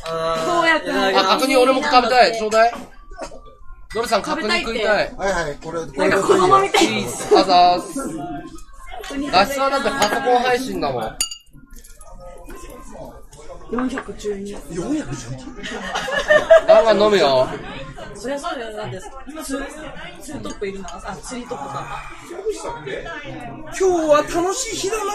あ、角煮俺も食べたい。ちょうだい。ドルさん角煮食いたい。 はいはい、これなんか子供みたい。 あざーす。画質はだってパソコン配信だもん。 412。 ガンガン飲むよ。 そりゃそうだよ。なんです。ツートップいるな。あ、スリートップか。 今日は楽しい日だな。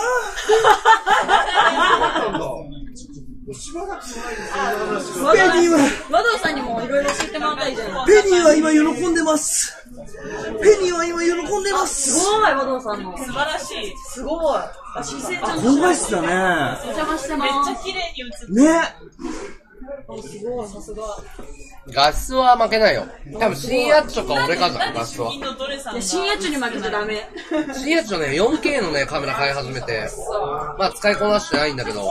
ペニーは和道さんにもいろいろ知ってもらったらいいじゃない。 ペニーは今喜んでます。ペニーは今喜んでます。 すごい和道さんの。素晴らしい。すごい。姿勢ちゃんと。 高画質だね。 お邪魔してます。めっちゃ綺麗に映ってる。 ね。 すごい、さすが。 画質は負けないよ。多分新ヤッチョか俺かじゃん、画質は。 新ヤッチョに負けちゃダメ。 新ヤッチョね、4K のね、カメラ買い始めて、まあ使いこなしてないんだけど。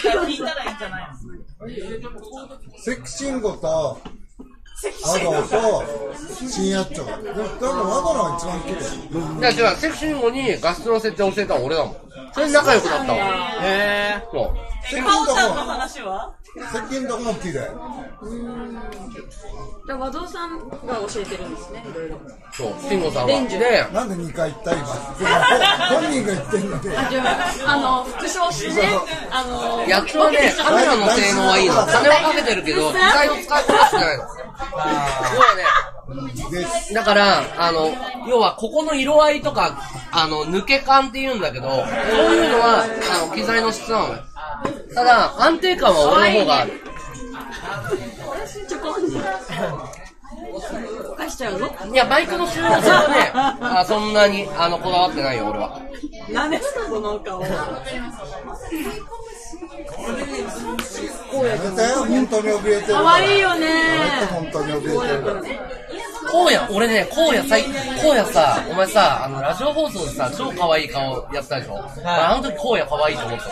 セクシンゴと、ワドと、新ヤッチョ。でも多分ワドのが一番綺麗。 いや違う、セクシンゴに画質の設定教えたの俺だもん。それで仲良くなったわ。へぇー。そう。 カオちゃんの話は接近度も綺麗。 和道さんが教えてるんですね、いろいろ。 そう、シンゴさんは。 で、なんで2回行った今。本人が言ってんので。 復唱してね。 やっとはね、カメラの性能はいいの。金はかけてるけど、機材を使いこなしてないの。要はね、だから、要はここの色合いとか、抜け感って言うんだけど、そういうのは、機材の質なのよ。ただ、安定感は俺の方がある。 返しちゃうの？ いや、バイクの収納性はね、そんなに、こだわってないよ、俺は。 何ですか、その顔。 本当に怯えてる。 かわいいよね。 本当に怯えてる。 荒野、俺ね、荒野さ、お前さ、ラジオ放送でさ、超可愛い顔やったでしょ？あの時荒野可愛いと思った。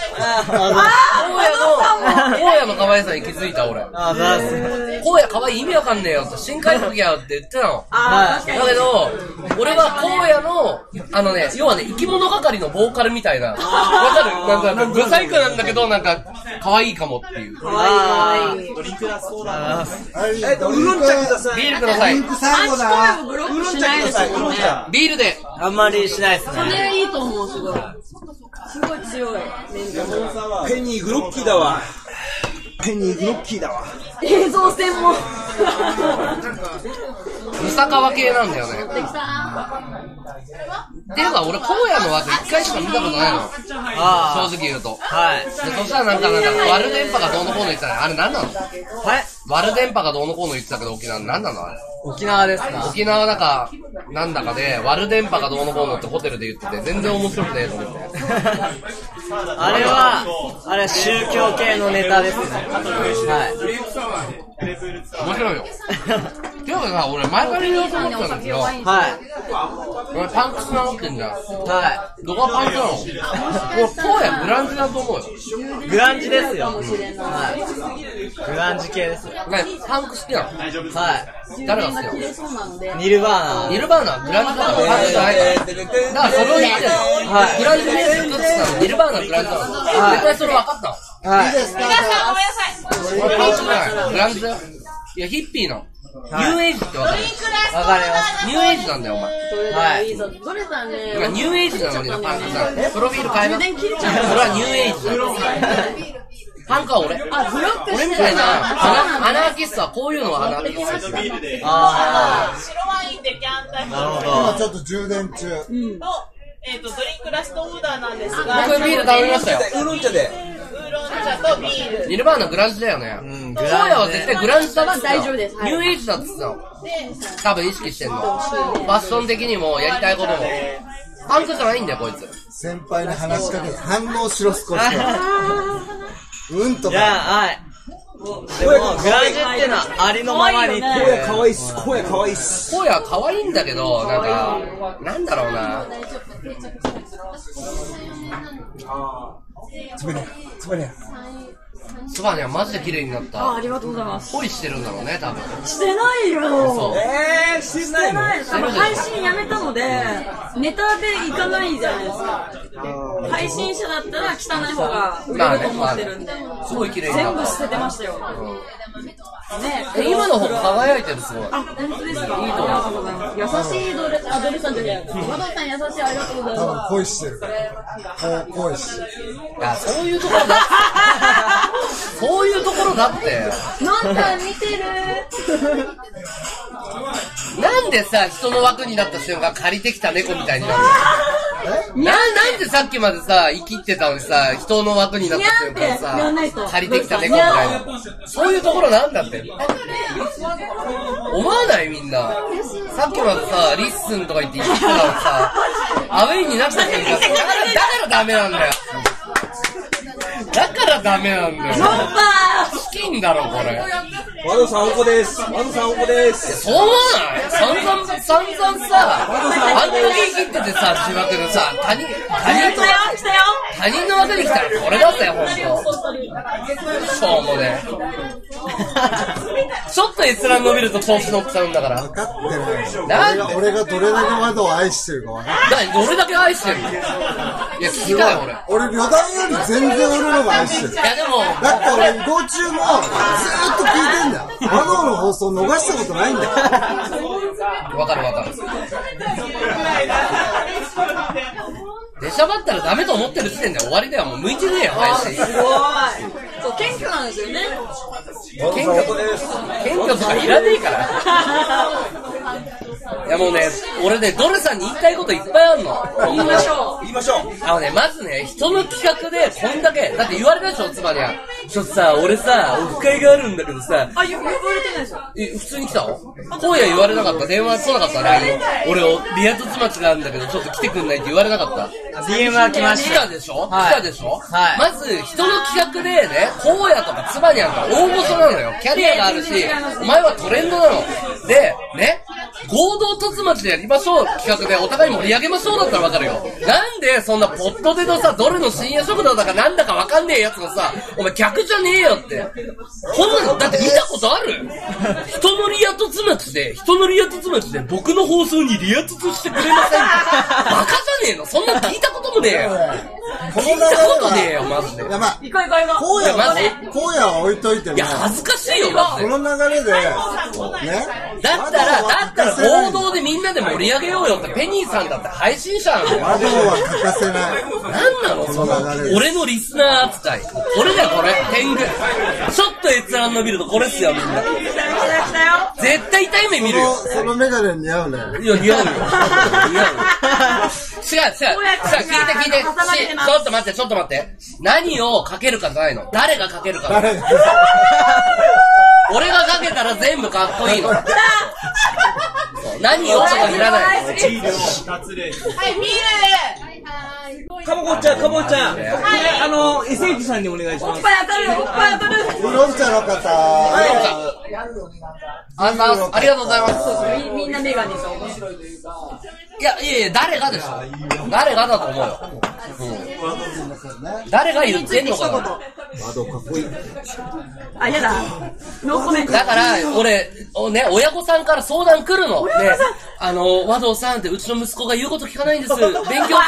荒野の可愛さに気づいた、俺。荒野可愛い意味わかんねえよって、深海時やって言ってたの。だけど、俺は荒野の、要はね、生き物係のボーカルみたいな。わかる？なんか、ブサイクなんだけど、なんか、可愛いかもっていう。 可愛い。 ドリンクだそうだな。 ウーロン茶ください。 ビールください。 ブロックしないですもんね。 ビールで。 あんまりしないですね。 それいいと思う、すごい。すごい強い。 ペニーグロッキーだわ。ペニーグロッキーだわ。 映像専門。 ムサカワ系なんだよね。っていうか俺荒野の枠1回しか見たことないの。正直言うと。はい。でそしたらなんかワル電波がどうのこうの言ってたね。あれ何なの？はい。ワル電波がどうのこうの言ってたけど沖縄何なのあれ？ 沖縄ですか？ 沖縄だかなんだかでワル電波がどうのこうのってホテルで言ってて全然面白くねえと思って。 あれは宗教系のネタですね。はい。 面白いよ。ていうかさ、俺前から言おうと思ってたんだけど、はい。俺パンクスなってんじゃん。はい。どこがパンクなの？もう荒野グランジだと思うよ。 グランジですよ。はい。グランジ系ですよ。 パンク好きなの？はい。誰が好きなの？ニルバーナグランジだからパンクじゃないから。だからそれを言ってんの。はい。グランジミュージックって言ったの。ニルバーナグランジだから。絶対それ分かったの。はい。皆さんごめんなさい。俺パンクじゃない。グランジだよ。いや、ヒッピーの。ニューエイジってわかる？わかります。ニューエイジなんだよ、お前。はい。 どれだね。 今、ニューエイジなのにな、パンクさん。プロフィール変えます。それはニューエイジだよ。パンクは俺。俺みたいな、アナーキストはこういうのはアナーキストです。白ワインでキャンター。 なるほど。今ちょっと充電中。 ドリンクラストオーダーなんですが。 僕ビール頼みましたよ。 ウーロン茶で。 ウーロン茶とビール。 ニルバーナグランジだよね。荒野は絶対グランジだって言ってたの。ニューエイジだって言ってたの。多分意識してんの。ファッション的にもやりたいことも。パンクじゃないんだよ、こいつ。 先輩に話しかけて反応しろ、少しは。うんとか。 じゃあ、はい。でも、グランジっていうのはありのままにって。荒野かわいいっす。荒野かわいいっす。 荒野は可愛いんだけど、なんか、なんだろうな。 つばね。 スバニはマジで綺麗になった。 ありがとうございます。 恋してるんだろうね、多分。 してないよ。 そう。 してないの？ 配信やめたので、ネタで行かないじゃないですか。 配信者だったら汚い方が売れると思ってるんで、 すごい綺麗に全部捨ててましたよ。 今の方が輝いてる、すごい。 あ、本当ですか。ありがとうございます。優しいドルさんじゃない。和道さん優しい、ありがとうございます。 恋してる。恋してる。 いや、そういうところだ。そういうところだって。 なんか見てる。 なんでさ、人の枠になった瞬間借りてきた猫みたいになるの？なんでさっきまでさ、生きってたのにさ、人の枠になった瞬間さ、借りてきた猫みたいな。そういうところなんだって。思わないみんな。さっきまでさ、リッスンとか言って生きてたのにさ、アウェイになった瞬間、だからダメなんだよ。だからダメなんだよ。チキンだろ、これ。 和道さん、おこです。和道さん、おこです。 そう思わない？散々さ、あんだけ生きててさ、自爆でさ、他人の枠に来たらこれだったよ、ほんと。しょうもね。ちょっと閲覧伸びると調子乗っちゃうんだから。 分かってない。俺がどれだけ和道を愛してるか分かってない。どれだけ愛してるの？いや、聞きたい、 俺旅団より全然俺の方が愛してる。 いや、でも。 だって俺移動中もずーっと聞いてんだよ。和道の放送逃したことないんだよ。 わかる。出しゃばったらダメと思ってる時点で終わりだよ。もう向いてねえよ、配信。 すごい。そう、謙虚なんですよね。 謙虚とかいらねえから。いやもうね、俺ね、ドルさんに言いたいこといっぱいあんの。 言いましょう。まずね、人の企画でこんだけ、だって言われたでしょ、妻には。ちょっとさ、俺さ、オフ会があるんだけどさ。 あ、言われてないですよ。 普通に来たの？今夜言われなかった？電話来なかった？LINE。俺、リア突町があるんだけど、ちょっと来てくんないって言われなかった？ DM は来ました。 来たでしょ？ はい、 来たでしょ？ はい。 まず、人の企画でね、荒野とか妻にゃんか大御所なのよ。キャリアがあるし、お前はトレンドなの。で、ね、合同突町でやりましょう企画でお互い盛り上げましょうだったらわかるよ。なんでそんなポットでのさ、どれの深夜食堂だかなんだかわかんねえやつのさ、お前客じゃねえよって。こんなの、だって見たことある？人のリア突町で僕の放送にリア突してくれませんか？バカじゃねえの？そんな聞いたこともねえよ。聞いたことねえよ、マジで。 いや、まあ、 行こう。荒野は置いといても。 いや、恥ずかしいよ、マジで。 この流れで、ね。 だったら、合同でみんなで盛り上げようよって、ペニーさんだって配信者なんだよ。 和道は欠かせない。 なんなのその流れ。俺のリスナー扱い。これだよ、これ。天狗。ちょっと閲覧伸びるとこれっすよ、みんな。絶対痛い目見るよ。 そのメガネ似合うね。 いや、似合うよ。違う。聞いて。ちょっと待って。何をかけるかじゃないの。誰がかけるか。俺がかけたら全部かっこいいの。何をとかいらない。 はい、ビール。 かぼちゃん。SH さんにお願いします。 おっぱい当たる。 ウーロン茶の方。 ありがとうございます。 みんなメガネと面白いというか。 いや、誰がでしょ。誰がだと思うよ。誰が言ってんのかな。 和道かっこいい。 あ、やだ。ノーコメント。 だから、俺、ね、親御さんから相談来るの。ね、和道さんってうちの息子が言うこと聞かないんです。勉強しないんです。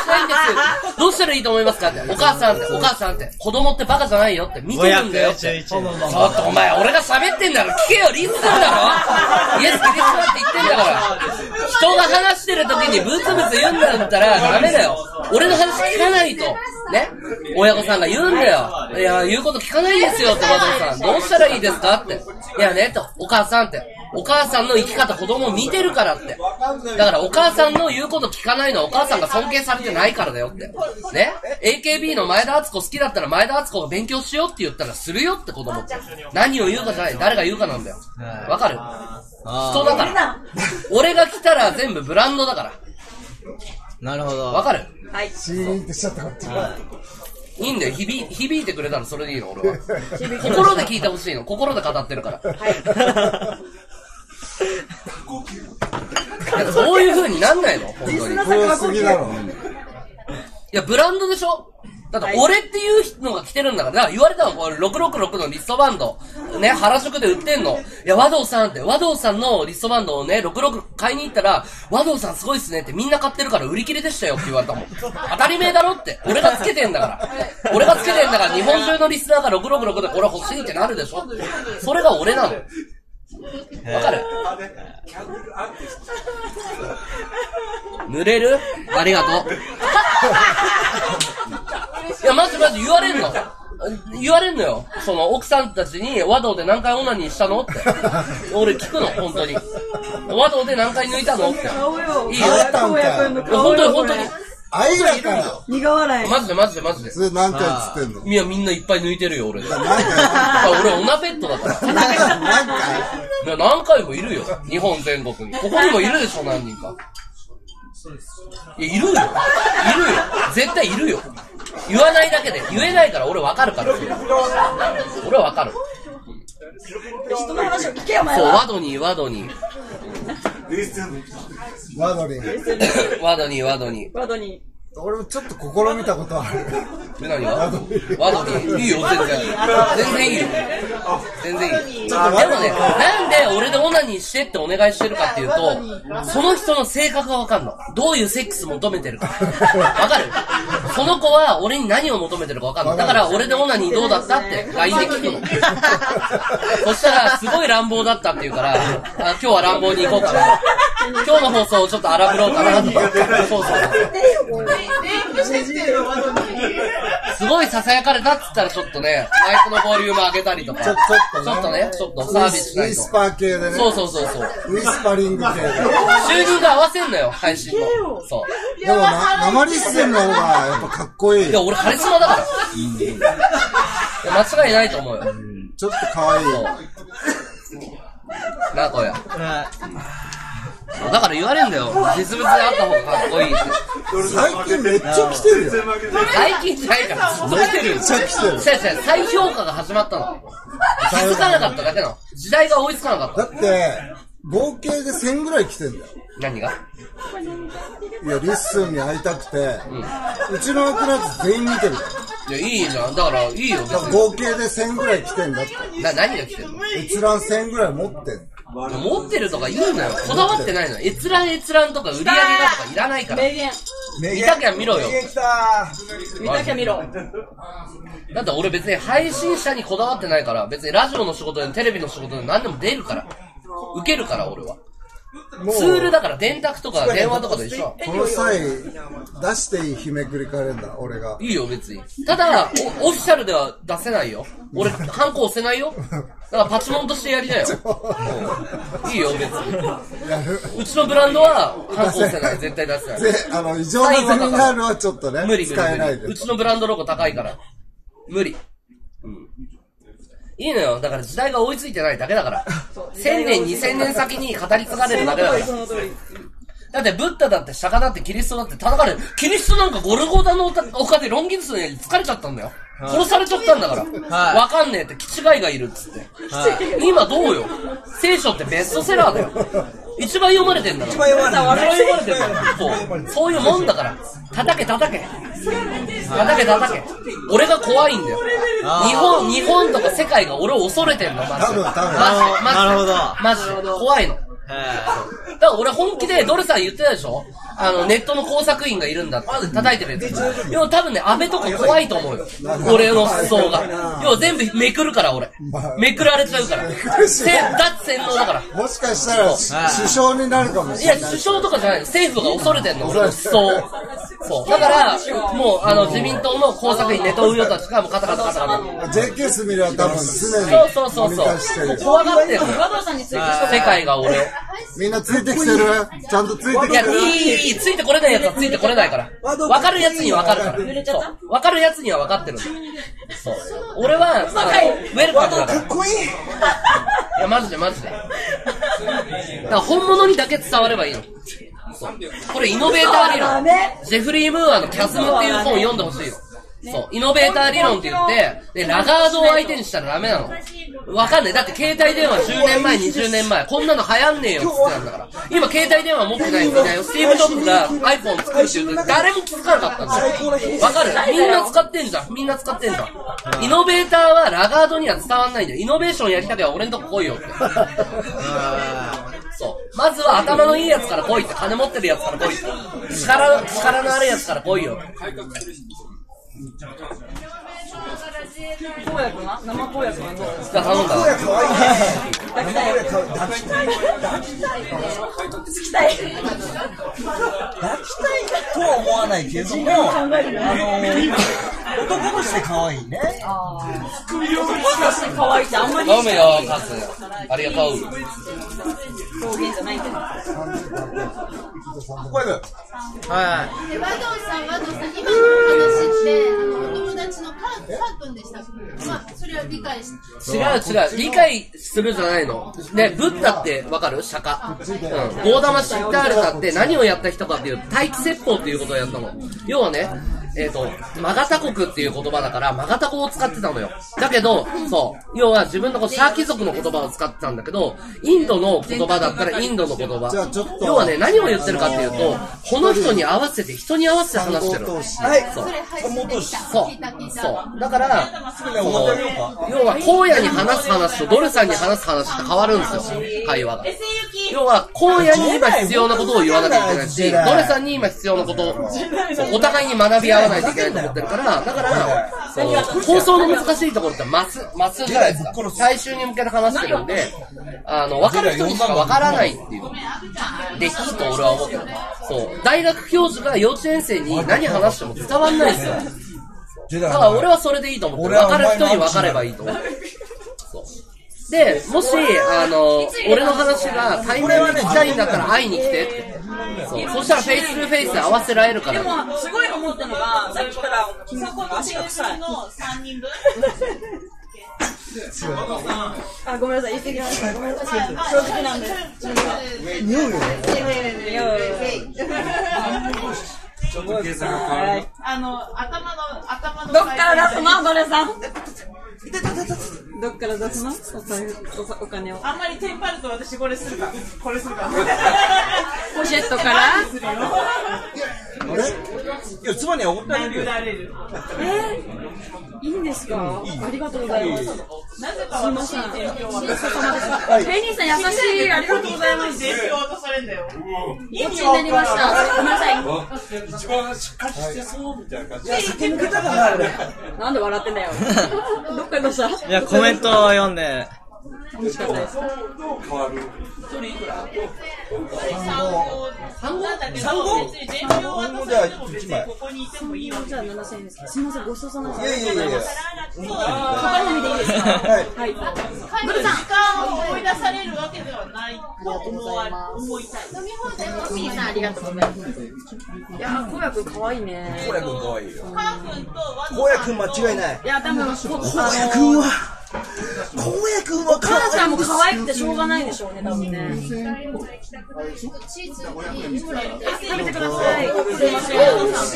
どうしたらいいと思いますかって。お母さんって、子供ってバカじゃないよって見てるんだよって。ちょっとお前、俺が喋ってんだろ。聞けよ、リスナーだろ。イエス、キリストだって言ってんだから。人が話してる時にブツブツ言うんだったらダメだよ。俺の話聞かないと。ね、親御さんが言うんだよ。いや、言うこと聞かないですよって、和道さん。どうしたらいいですかって。いやね、と、お母さんって。お母さんの生き方子供見てるからって。だからお母さんの言うこと聞かないのはお母さんが尊敬されてないからだよって。ね ?AKB の前田敦子好きだったら前田敦子が勉強しようって言ったらするよって子供って。何を言うかじゃない。誰が言うかなんだよ。わかる？人だから。俺が来たら全部ブランドだから。 なるほど。 わかる？ はい。 シーンってしちゃったこっちは。 いいんだよ。響いてくれたらそれでいいの、俺は。心で聞いてほしいの。心で語ってるから。いや、そういう風になんないの本当に。 怖すぎだろ。 いや、ブランドでしょ？ だって俺っていうのが来てるんだから、だから言われたの、これ666のリストバンド、ね、原宿で売ってんの。いや、和道さんって、和道さんのリストバンドをね、66買いに行ったら、和道さんすごいっすねってみんな買ってるから売り切れでしたよって言われたもん。当たり前だろって。俺がつけてんだから。俺がつけてんだから日本中のリスナーが666でこれ欲しいってなるでしょ。それが俺なの。わかる？濡れる？ありがとう。いや、マジ言われんの。言われんのよ。その奥さんたちに和道で何回オナニーしたのって。俺聞くの、本当に。和道で何回抜いたのって。いいよ。本当に。 愛だから。 苦笑い。 マジで。 それ何回つってんの？ いや、みんないっぱい抜いてるよ、俺で。俺オナペットだから。何回もいるよ。日本全国に。ここにもいるでしょ、何人か。いや、いるよ。絶対いるよ。言わないだけで。言えないから俺わかるから。俺はわかる。 人の話を聞けよ、お前そう、 は。 ワドニー。 ワドリン。 ワドニー。 俺もちょっと試みたことある。 何がワドニー。いいよ、全然いいよ。全然いい。でもね、なんで俺でオナニーしてってお願いしてるかっていうと、その人の性格がわかんの。どういうセックス求めてるか。わかる？その子は俺に何を求めてるかわかんの。だから俺でオナニーどうだったって LINE で聞くの。そしたら、すごい乱暴だったって言うから、今日は乱暴に行こうかな。今日の放送をちょっと荒ぶろうかなと。そう。すごい囁かれたっつったらちょっとね、マイクのボリューム上げたりとか、ちょっとサービスしないと。 ウィスパー系でね。 そう。 ウィスパリング系で。 収入が合わせんのよ、配信の。そう。 でも生リッスンの方がやっぱかっこいい。 いや、俺カリスマだから。間違いないと思うよ。 ちょっと可愛いよ。 なあ、こや。だから言われんだよ。実物であった方がかっこいいって。 最近めっちゃ来てるよ。 最近じゃないから、ずっと来てるよ。 めっちゃ来てる。 再評価が始まったの。気づかなかっただけなの。時代が追いつかなかった。 だって、合計で1000ぐらい来てんだよ。 何が？ いや、リッスンに会いたくて、うちの枠のやつ全員見てる。 いや、いいじゃん。だから、いいよ。 合計で1000ぐらい来てんだって。 何が来てんの？ 閲覧1000ぐらい持ってんの。 持ってるとか言うなよ。こだわってないの。閲覧とか売り上げがとかいらないから。 名言。 見たきゃ見ろよ。 見たきゃ見ろ。 だって俺別に配信者にこだわってないから、別にラジオの仕事でテレビの仕事で何でも出るから。受けるから俺は。ツールだから電卓とか電話とかと一緒。 この際、出していい日めくりカレンダー、俺が。 いいよ別に。ただ、オフィシャルでは出せないよ。俺、ハンコ押せないよ。だからパチモンとしてやりなよ。いいよ別に。うちのブランドはハンコ押せない。絶対出せない。 異常なセミナールはちょっとね、 無理使えないで。 うちのブランドロゴ高いから。無理。いいのよ。だから時代が追いついてないだけだから。1000年、2000年先に語り継がれるだけだから。だってブッダだって釈迦だってキリストだって叩かれる。キリストなんかゴルゴダの丘でロンギヌスに疲れちゃったんだよ。殺されちゃったんだから。わかんねえって、気違いがいるっつって。今どうよ。聖書ってベストセラーだよ。一番読まれてんだから。一番読まれてんだよ。そういうもんだから。叩け。俺が怖いんだよ。日本とか世界が俺を恐れてんの、マジで。 なるほど。 マジで。怖いの。だから俺本気でドルさん言ってたでしょ？ネットの工作員がいるんだって叩いてるやつ。要は多分ね、安倍とか怖いと思うよ。俺の思想が。要は全部めくるから俺。めくられちゃうから。脱洗脳だから。 もしかしたら首相になるかもしれない。 いや、首相とかじゃないの。政府が恐れてんの、俺の思想。そう。だから、もう自民党の工作員ネトウヨたちがもうカタカタ。 JK スミレは多分常にそう。 してる。 怖がってる。世界が俺を。 みんなついてきてる？ちゃんとついてきてる？ いい、ついてこれないやつはついてこれないから。わかるやつにはわかるから。そう。わかるやつにはわかってる。そう。俺は、ウェルカムだから。かっこいい。いや、マジで。だから本物にだけ伝わればいいの。これイノベーター理論。ジェフリー・ムーアのキャズムっていう本を読んでほしいよ。そう。イノベーター理論って言って、で、ラガードを相手にしたらダメなの。わかんない。だって携帯電話10年前、20年前、こんなの流行んねえよって言ってたんだから。 今携帯電話持ってないんだよ。スティーブ・ジョブズが iPhone 作るって言うと誰も気づかなかったんだよ。わかる？みんな使ってんじゃん。みんな使ってんじゃん。イノベーターはラガードには伝わんないんだよ。イノベーションやりたければ俺んとこ来いよって。そう。まずは頭のいいやつから来いって。金持ってるやつから来いって。力のあるやつから来いよ。 公約な生公約はどうですか？頼んだ。 声可愛いね。 抱きたい抱きたい。 つきたい抱きたいとは思わないけども、男として可愛いね。 男として可愛いってあんまり飲むよ、カス。ありがとう。 表現じゃないけど。 声が。 は和道さん、今のお話ってお友達のカー君でしたっけ？まあ、それは理解して。 違う。理解するじゃないの。ね、ブッダってわかる？釈迦。ゴーダマ・シッダールタって何をやった人かっていう、大気説法っていうことをやったの。要はね、マガタ国っていう言葉だから、マガタ語を使ってたのよ。だけど、そう。要は自分のシャー貴族の言葉を使ってたんだけど、インドの言葉だったらインドの言葉。要はね、何を言ってるかっていうと、この人に合わせて、人に合わせて話してる。はい。そう。そう。だから、要は、荒野に話す話とドルさんに話す話って変わるんですよ。会話が。要は、荒野に今必要なことを言わなきゃいけないし、ドルさんに今必要なことを、お互いに学び合わないといけないと思ってるから、だから、放送の難しいところってマスじゃないですか。最終に向けて話してるんで、分かる人にしか分からないっていう。で、いいと俺は思ってる。そう。大学教授が幼稚園生に何話しても伝わんないですよ。だから俺はそれでいいと思ってる。分かる人に分かればいいと思ってる。そう。で、もし、俺の話が対面で聞きたいんだったら会いに来てって。そう。そしたらフェイス2フェイスで合わせられるから。 でも、すごい思ったのが、さっきから君の足が臭い。 の3人分あ、ごめんなさい、言ってきました。ごめんなさい。正直なんで。 匂うよね。 頭のどっから出すのドレさん。どっから出すのお金を。 あんまりテンパると私これするか。 ポシェットからいや、妻にはおごってあげるよ。 いいんですか？ありがとうございます。 なぜか私に伝票を渡され芸人さん優しい。ありがとうございます。 伝票を渡されるんだよ。 いい気になりました。ごめんなさい。 一番しっかりしてそうみたいな感じ。 酒抜けたかな、俺。 なんで笑ってんだよ。どっから出した？ いや、コメントを読んで。 楽しかったです。 変わる。 3なんだけど、別に伝票を渡されても別にここにいてもいいわけ。 じゃあ7000円ですか？すみません、ごちそうさまです。 いやいやいやいや。 片目でいいですか？はい。 時間を思い出されるわけではないと思いたい。 飲み放題はミーさんありがとうございます。いや、こうやくん可愛いね。 こうやくん可愛いよ。 カー君とワこうやくん間違いない。 いや、多分、 こうやくんはお母さんも可愛くてしょうがないでしょうね、多分ね。食べてください。すいません。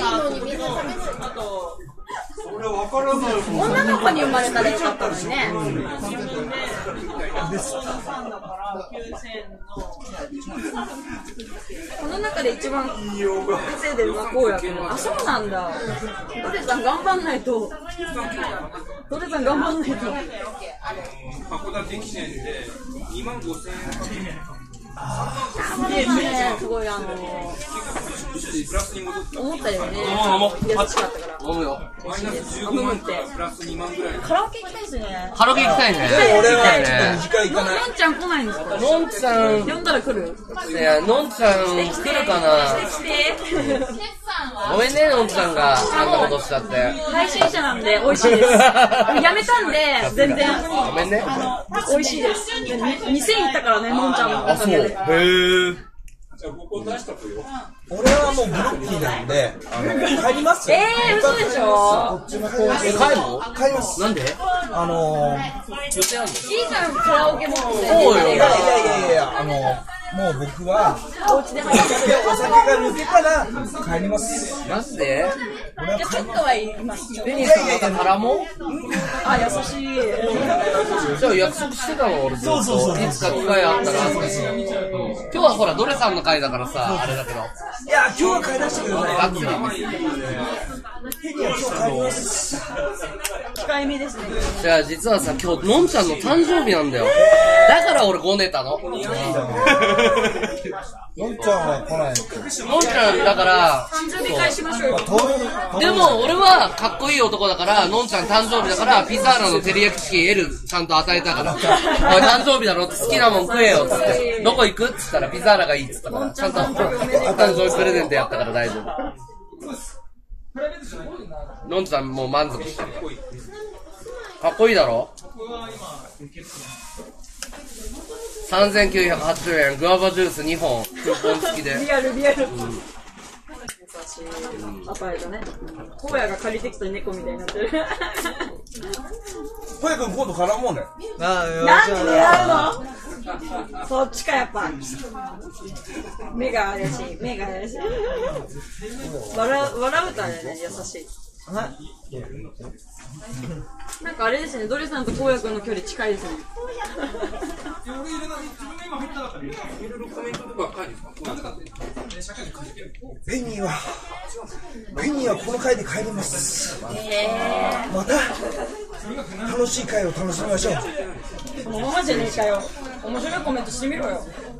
女の子に生まれたらよかったのにね。この中で一番稼いでるのはこうやけど。あ、そうなんだ。ドレさん頑張んないと。函館記念で25,000円。 すごいプラスに戻った。 思ったよね。優しかったから。 飲むよ。 マイナス15万からプラス2万ぐらい。 カラオケ行きたいですね。 カラオケ行きたいね。 俺はちょっと短いかな。 のんちゃん来ないんですか？ のんちゃん、 呼んだら来る？ いや、のんちゃん来るかな。ごめんね、のんちゃんがあんなことしちゃって。 配信者なんで美味しいです。やめたんで全然ごめんね。 美味しいです。2000いったからね、のんちゃんのおかげで。 へー。 じゃあここ出しとくよ。 俺はもうブロッキーなんで、帰りますよ。 嘘でしょ？ 帰るの？ 帰ります。 なんで？ いいじゃん、カラオケも。 そうよ。 いや、 もう僕はお家で入ってお酒が抜けたら帰ります。 マジで？ じゃあちょっとはいますペニーさんまた絡もう？ あ、優しい。 じゃあ約束してたの俺ずっと。いつか機会あったら。今日はほらドレさんの会だからさ、あれだけど。 いや、今日は帰らせてください。 がっつり。 ペニーは今日帰ります。 控えめですね。 じゃあ実はさ、今日のんちゃんの誕生日なんだよ。だから俺ごねたの。 のんちゃんは来ないって。 のんちゃんだから、 誕生日会しましょうよ。 でも俺はかっこいい男だから、のんちゃん誕生日だからピザーラの照り焼きチキン L ちゃんと与えたから、おい誕生日だろって好きなもん食えよっつって、どこ行くっつったらピザーラがいいっつったから、ちゃんと誕生日プレゼントやったから大丈夫。のんちゃんもう満足してる。かっこいいだろ。3980円、グアバジュース2本、クーポン付きで。 リアル。優しい。アパレルね。荒野が借りてきた猫みたいになってる。 小谷君今度絡もうね。 なんで狙うの？そっちかやっぱ。目が怪しい。笑うとあれね、優しい。なんかあれですね、ドリさんと荒野くんの距離近いですね。 ペニーはこの回で帰ります。また楽しい回を楽しみましょう。 そのままじゃねえかよ。面白いコメントしてみろよ。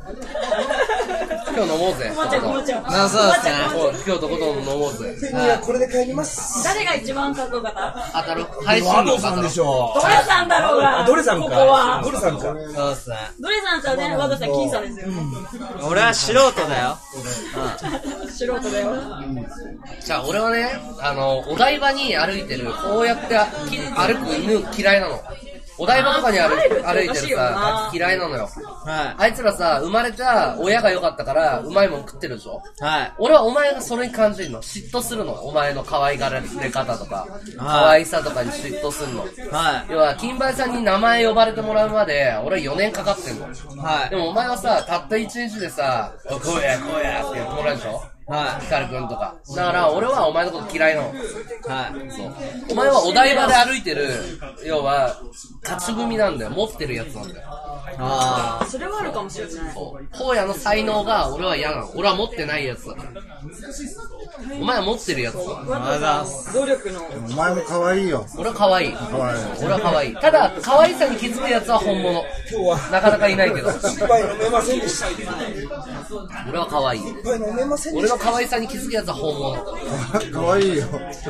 今日飲もうぜ。 困っちゃう。 今日とことん飲もうぜ。 ペニーはこれで帰ります。 誰が一番かっこよかった？ 当たる。配信ワドさんでしょ。 ドレさんだろうが。 ドレさんか。 ここは。 ドレさんか。 そうっすね。 ドレさんとはね、ワドさん金さんですよ。 俺は素人だよ。 素人だよ。 じゃあ俺はね、お台場に歩いてる、こうやって歩く犬嫌いなの。お台場とかに歩いてるさ、嫌いなのよ。 はい。 あいつらさ、生まれた親が良かったから、うまいもん食ってるでしょ。 はい。 俺はお前がそれに感じるの。嫉妬するの。お前の可愛がられ方とか、可愛さとかに嫉妬するの。 はい。 要は、金梅さんに名前呼ばれてもらうまで、俺は4年かかってんの。 はい。 でもお前はさ、たった1日でさ、こうやって言ってもらえるでしょ。 はい。 ヒカルくんとか。だから俺はお前のこと嫌いなの。 はい。 そう。お前はお台場で歩いてる、要は、勝ち組なんだよ。持ってるやつなんだよ。 あそれはあるかもしれない。 そう。荒野の才能が俺は嫌なの。俺は持ってないやつだから。お前は持ってるやつだ。 努力の。 お前も可愛いよ。 俺は可愛い。 可愛い。 俺は可愛い。ただ、可愛さに気づくやつは本物。なかなかいないけど。 一杯飲めませんでした。 俺は可愛い。 一杯飲めませんでした。 俺の可愛さに気づくやつは本物。 可愛いよ。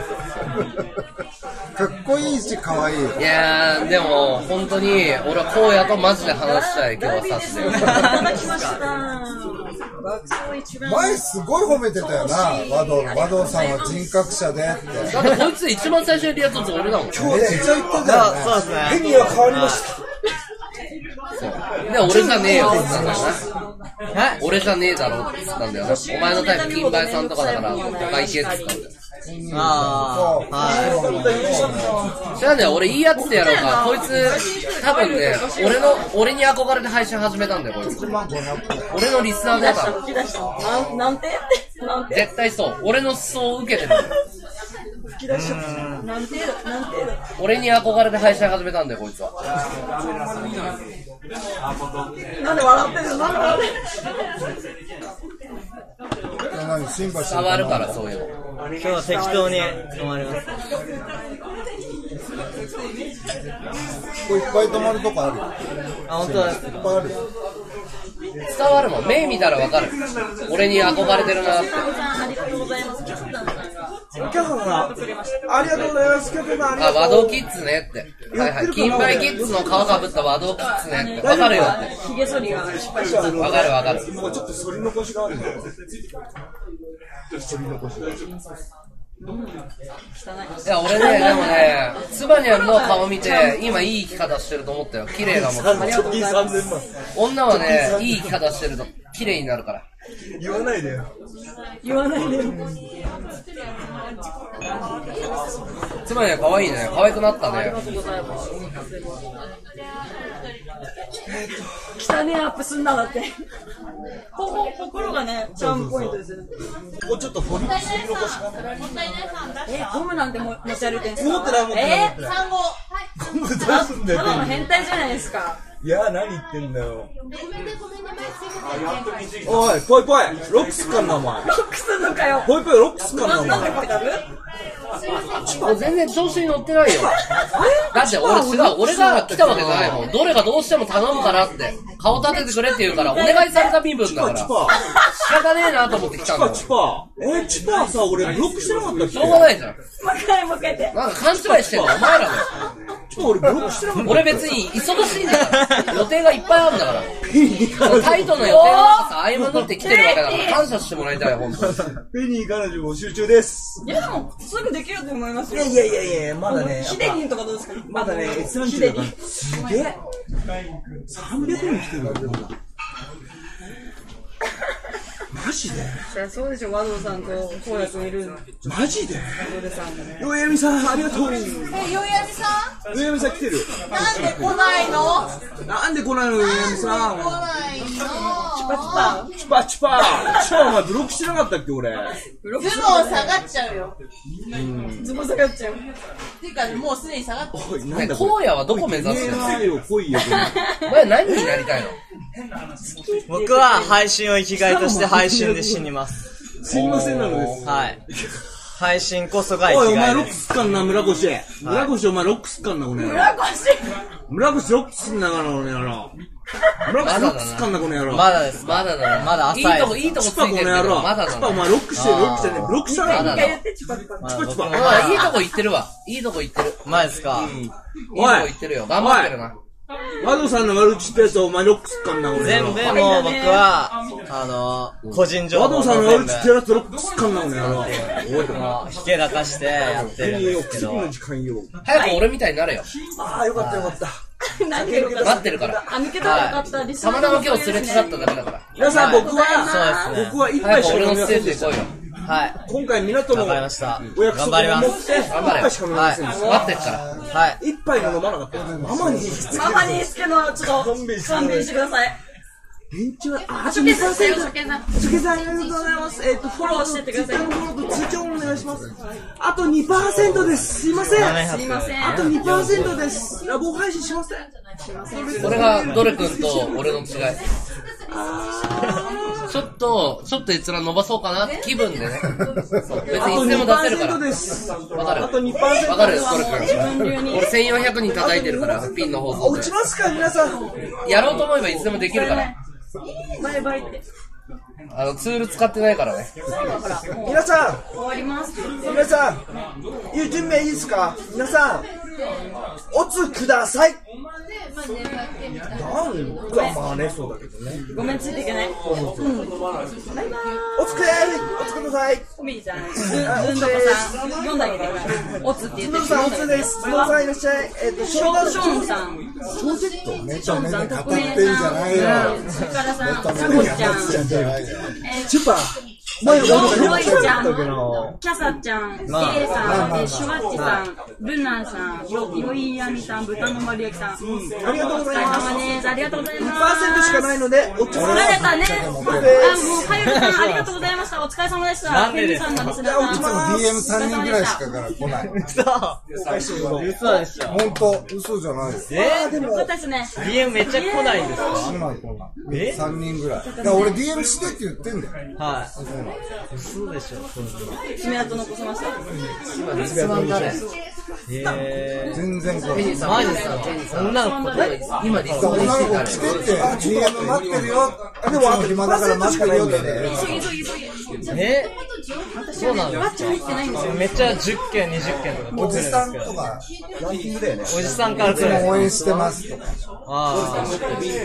かっこいいし可愛いよ。 いやー、でも、本当に、俺は荒野とマジで話したい、今日はさして。 いただきました。 前すごい褒めてたよな、和道さんは人格者でって。 だってこいつ一番最初にリアトツ俺だもん。 今日めっちゃ言ってたよね。 そうですね。 ペニーは変わりました。 で、俺じゃねえよって言ったんだよな。俺じゃねえだろって言ったんだよな。お前のタイプ金梅さんとかだから、外形って言ったんだよ。 ああ。はい。 じゃあね、俺言い合ってやろうか。こいつ、多分ね、俺に憧れて配信始めたんだよ、こいつ。俺のリスナーだから。 なんて絶対そう。俺の思想を受けてる。 吹き出しちゃった。なんて俺に憧れて配信始めたんだよ、こいつは。 なんで笑ってるの？ 何新橋伝わるから、そういうの。 今日は適当に泊まります。 これいっぱい泊まるとこあるよ。 あ、本当です。 いっぱいあるよ。 伝わるもん。目見たらわかる。俺に憧れてるなって。 ありがとうございます。キャプテンさんが。 キャプテンさんありがとうございます。キャプテンさんありがとう。 和道キッズねって。はいはい。金梅キッズの皮かぶった和道キッズねって。わかるよって。 ヒゲ剃りが失敗した。 わかるわかる。 もうちょっと反り残しがあるんだよ。反り残し。 いや、俺ね、でもね、ツバニャンの顔見て、今いい生き方してると思ったよ。綺麗なもん。女はね、いい生き方してると綺麗になるから。 言わないでよ。 言わないでよ。 ツバニャン可愛いね。可愛くなったね。 ありがとうございます。 汚ねアップすんなだって。ほくろがね、チャームポイントですよね。 もうちょっと掘り残しかゴムなんて持ち歩いてんすか？ 持ってない持ってない。 産後。 ゴムどうすんだよ。 ただの変態じゃないですか。 いや、何言ってんだよ。おい、ぽいぽい、ロックスかんな、お前。 ロックスのかよ。 ぽいぽい、ロックスかんな、お前。 なんて書いてある？ 全然調子に乗ってないよ。だって俺が来たわけじゃないもん。どれがどうしても頼むからって。顔立ててくれって言うから、お願いされた身分だから。仕方ねえなと思って来たんだよ。 チパーさ、俺ブロックしてなかったっけ？ しょうがないじゃん。 もう一回やって。 なんか勘違いしてんの、お前らも。 俺ブロックしてなかった。 俺別に忙しいんだから。予定がいっぱいあるんだから。タイトな予定がなんかさ、合間縫って来てるわけだから感謝してもらいたいよ、ほんと。 ペニー彼女募集中です。 いやでも、すぐできると思いますよ。 いや、まだね。 ヒデリンとかどうですか？ まだね、S30だから。すげえ。300人来てるよ、マジで？ そうでしょ、和道さんとこうやくんいるの。 マジで？ 和道さんがね。 よやみさん、ありがとう。 よやみさん？ よやみさん来てる。 なんで来ないの？ なんで来ないの、よやみさん。 来ないの？ チパ。チパお前ブロックしてなかったっけ、俺。 ズボン下がっちゃうよ。 ズボン下がっちゃう。 っていうか、もうすでに下がってる。 おい、なんだこうやはどこ目指してるの？ 来いよ。 お前何になりたいの？ 僕は配信を生きがいとして配信で死にます。 すいませんなのです。 はい。配信こそが生おい、おきがい前ロックスかんな、村越。村越、お前ロックスかんな、この野郎。村越ロックスんながら、この野郎。村越ロックスかんな、この野郎。 まだです。まだだね。まだ浅い。 いいとこついチパ、こてるけど、 の野郎。 まだだチパ、お前ロックしてる、ロックしてね。ブロックしたら、 まだだ。 チパ。 いいとこ行ってるわ。いいとこ行ってる。 前ですか？ いいとこ行ってるよ。頑張ってるな。 ワドさんの悪口ってやつはお前ロックスかんな、俺。 全部もう僕は、個人情報ワドさんの悪口ってやつロックスかんな、俺。 もう、ひけらかしてやってるんですけど。 早く俺みたいになれよ。 ああ、よかったよかった。 待ってるから。 抜けたらよかった。たまたま今日すれ違っただけだから。 皆さん、僕は一杯しか飲みませんでした。 はい。 今回港のお約束を持って一杯しか飲みませんでした。 待ってっから。 はい。 一杯も飲まなかった。ママに言いつけのちょっと勘弁してください。 返事は、 初見さん、初見さん。 初見さん、ありがとうございます。 フォローしてってください。 フォローと通知音お願いします。あと 2% です。すいません。 すいません。 あと 2% です。ラボ配信しません。 これがドレ君と俺の違い。ちょっと閲覧伸ばそうかなって気分でね。別にいつでも出せるから。わかる。 あと 2%。 わかる、ドレ君。俺1400人叩いてるから、ピンの放送で。 落ちますか、皆さん。 やろうと思えばいつでもできるから。 バイバイって。 ツール使ってないからね。 皆さん、 終わります。 皆さん、言う準備いいですか？皆さん、おつください。なんかまあね、そうだけどね。 ごめん、ついていけない。バイバーイ。 おつください。 コミリちゃん、ずんどこさん、読んであげてください。おつって言ってる。 ずんどこさん、おつです。ずんどこさんいらっしゃい。 ショーンさん。 めちゃめちゃ語ってんじゃないよ。 塚田さん、サコちゃん。 チュパ。 ロイちゃん、キャサちゃん、ケイさん、シュワッチさん、ルナさん、ヨイヤミさん、豚の丸焼きさん。 ありがとうございます。 ありがとうございます。 2% しかないので、お疲れ様でした。もう、かゆるさん、ありがとうございました。お疲れ様でした。 なんでですか？ いつも DM3 人ぐらいしかから来ない。 嘘でしょ。 本当、嘘じゃないです。 でも、よかったですね。 DM めっちゃ来ないんですか ？3人ぐらい。俺 DM してって言ってんだよ。 はい。嘘でしょ。 爪痕残しました。 今一番誰？ 全然来ない。 マジですか？女の子今リスト女の子来てって DM 待ってるよ。でもあと暇だから待ってるよって。 そうなんですか？めっちゃ10件20件とか。 おじさんとかランキングだよね。 おじさんから来る。 応援してますとか。 ああ。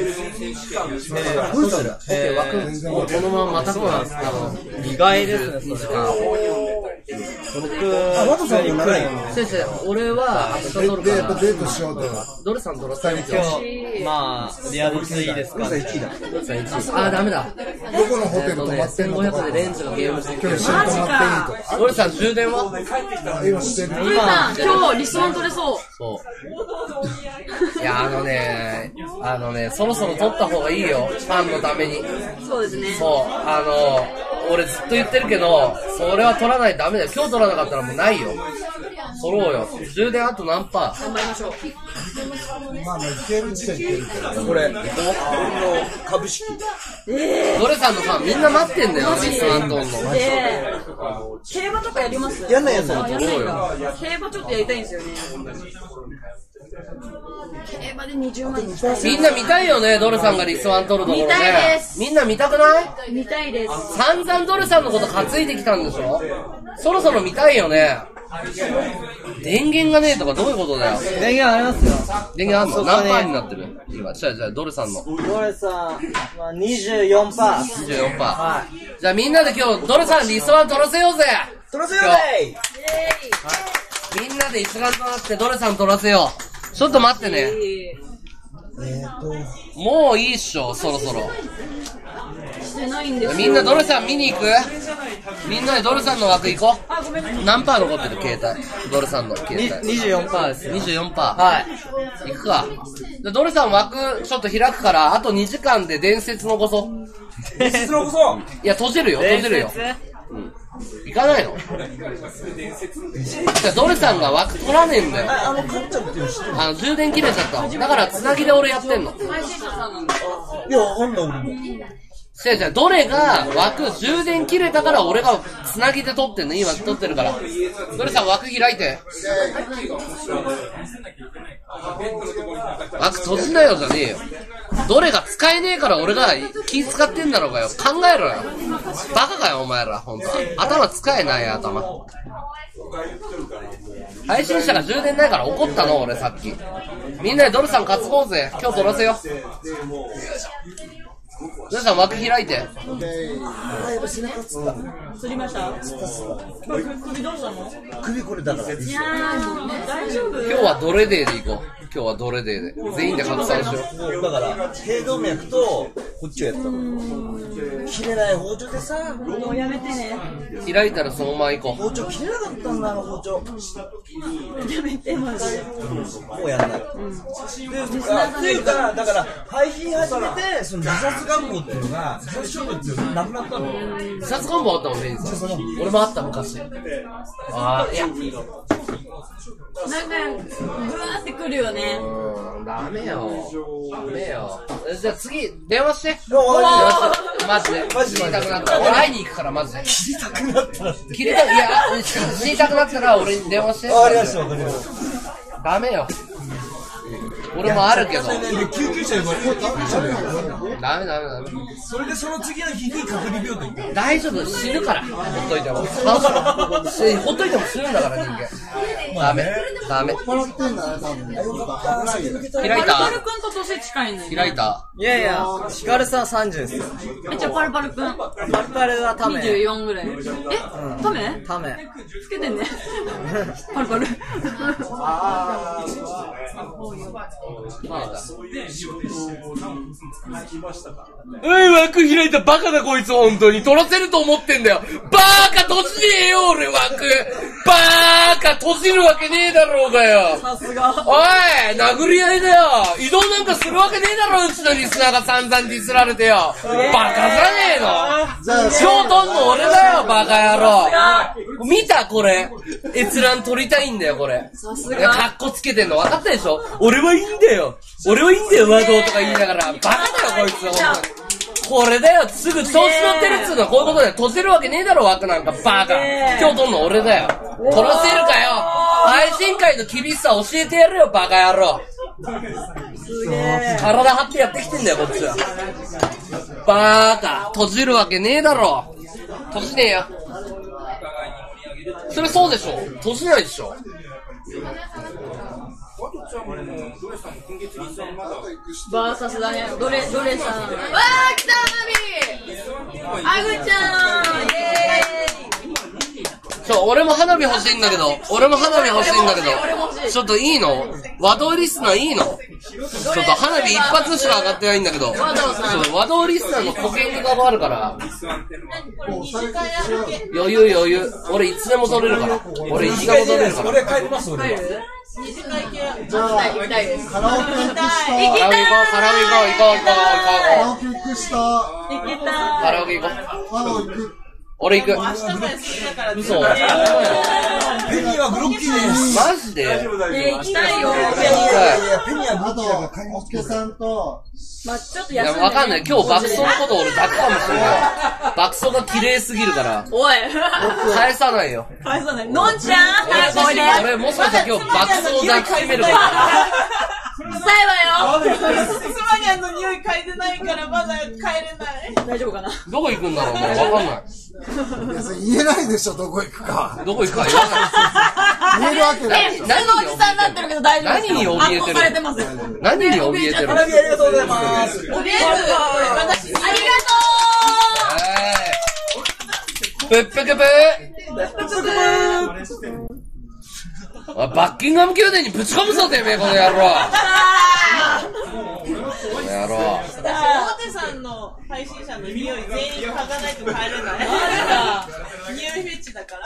どうしたら？ このまままた来ないですか？ 意外ですね、それは。僕、普通に来る。 先生、俺は明日撮るから。 デートしようとか。 ドルさんドルさん今日、まあ、リアルツイですか？ ドルさん1位だ。あー、ダメだ。 どこのホテル泊まってんのとか、 1500でレンジのゲームして今日一緒に泊まっていいとか。 ドルさん充電は今してる。 今日リスワン取れそう。 そう。いや、そろそろ取った方がいいよ、ファンのために。 そうですね。 そう、俺ずっと言ってるけど、それは取らないとダメだよ。今日取らなかったらもうないよ。取ろうよ。充電あと何パー？ 頑張りましょう。 まあ、いけるっちゃいけるけど。 これ、俺の株式。 ドレさんのファンみんな待ってんだよ、リスワントンの。 競馬とかやります？ やんないやつ。 やんないんだ。競馬ちょっとやりたいんですよね。競馬で20万円。 みんな見たいよね、ドルさんがリスワン取るところね。 見たいです。 みんな見たくない？ 見たいです。 散々ドルさんのこと担いできたんでしょ？そろそろ見たいよね。電源がねえとかどういうことだよ。 電源ありますよ。 電源あんの？何パーになってる？今、じゃあドルさんの。 ドルさん、まあ、24%。 24%。はい。じゃあみんなで今日ドルさんリスワン取らせようぜ。 取らせようぜ。 みんなで一丸となってドルさん取らせよう。ちょっと待ってね。もういいっしょ、そろそろ。 してないんですよ。 みんなドルさん見に行く？みんなでドルさんの枠行こう。何パー残ってる携帯？ドルさんの携帯。 24%ですよ。 24%。はい。行くか。でドルさん枠ちょっと開くから、あと2時間で伝説のこそ。 伝説のこそ。 いや、閉じるよ、閉じるよ。うん。行かないの？じゃあドルさんが枠取らねえんだよ。 勝っちゃってるし。 充電切れちゃった。だからつなぎで俺やってんの。 いや、わかんない俺も。 違う、どれが枠充電切れたから俺がつなぎで取ってんの。今取ってるから。どれさん枠開いて。枠閉じなよじゃねえよ。どれが使えねえから俺が気使ってんだろうがよ。考えろよ。バカかよお前ら、ほんと。頭使えないよ、頭。配信者が充電ないから怒ったの俺さっき。みんなでドルさん担ごうぜ。今日取らせよ。ドルさん枠開いて。 釣りました？首どうしたの？ 首これだから。 いやー、大丈夫。 今日はドレデーで行こう。今日はドレデーで。全員で拡散しよう。だから、頸動脈と、こっちをやったの。切れない包丁でさ。 もうやめてね。 開いたらそのまま行こう。 包丁切れなかったんだ、包丁。 やめて、マジで。 もうやんない。っていうか、だから、配信始めて、その自殺願望っていうのが、自殺勝負っていうのがなくなったの。 自殺願望あったもんね、俺もあった昔。ああ、いや。 なんか、ブワーってくるよね。 ダメよ。ダメよ。じゃあ次、電話して。マジで。知りたくなったら。俺会いに行くから、マジで。 知りたくなったら。 知りたくなったら俺に電話して。 わかりました、わかりました。 ダメよ。俺もあるけど。 救急車呼ばれる。 ダメ。 それでその次の日に隔離病棟に。 大丈夫、死ぬから。ほっといても。ほっといても死ぬんだから人間。ダメ。開いた？ パルパルくんと年近いんだよ。 開いた？ いやいや、ヒカルさん30ですよ。 じゃあパルパルくん。 パルパルはタメ。 24ぐらい。タメ？ タメ。 つけてんね。パルパル。 枠開いたバカだこいつ本当に取らせると思ってんだよ。バーカ閉じねえよ俺枠。バーカ閉じるわけねえだろうがよ。 さすが。 おい殴り合いだよ。移動なんかするわけねえだろうちのリスナーが散々ディスられてよ。バカじゃねえの。今日取んの俺だよバカ野郎。見たこれ。閲覧取りたいんだよこれ。 さすが。 カッコつけてんの分かったでしょ。俺はいいんだよワードとか言いながらバカだよこいつ本当に。これだよすぐ調子乗ってるっつうのはこういうことだよ。閉じるわけねえだろ枠なんかバカ。今日取んの俺だよ。取らせるかよ。配信会の厳しさ教えてやるよバカ野郎。 すげえ。 体張ってやってきてんだよこっちは。バカ閉じるわけねえだろ。閉じねえよ。それそうでしょ。閉じないでしょ。 バーサスだね。どれさん。わー来たナミ。あぐちゃん。イエーイ。 俺も花火欲しいんだけど、ちょっといいの？和道リスナーいいの？ちょっと花火一発しか上がってないんだけど、和道リスナーの保険があるから、余裕。俺いつでも取れるから。俺いつでも取れるから。 俺帰ります、俺は。 じゃあ、カラオケ行くした。 カラオケ行こう。俺行く。嘘。 ペニーはグロッキーです。 マジで？ 行きたいよ。 ペニーはグロッキーだからカニスケさんと、 まあちょっといや、わかんない。今日爆走のこと俺抱くかもしれない。爆走が綺麗すぎるから。 おい。 返さないよ。 返さない。のんちゃんおいで。 俺もしかしたら今日爆走を抱きしめるから。 うるさいわよ。 スマニャンの匂い嗅いでないからまだ帰れない。 大丈夫かな。 どこ行くんだろうね。わかんない。 いや、それ言えないでしょ、どこ行くか。 どこ行くか言わない。 言えるわけないでしょ。 普通のおじさんになってるけど大丈夫ですか？ 何に怯えてる？何に怯えてる？ 花火ありがとうございます。 ありがとう。 ぷっぷくぷバッキンガム宮殿にぶち込むぞ、てめえ、この野郎。 大手さんの配信者の匂い全員嗅がないと帰れない。匂いフェチだから。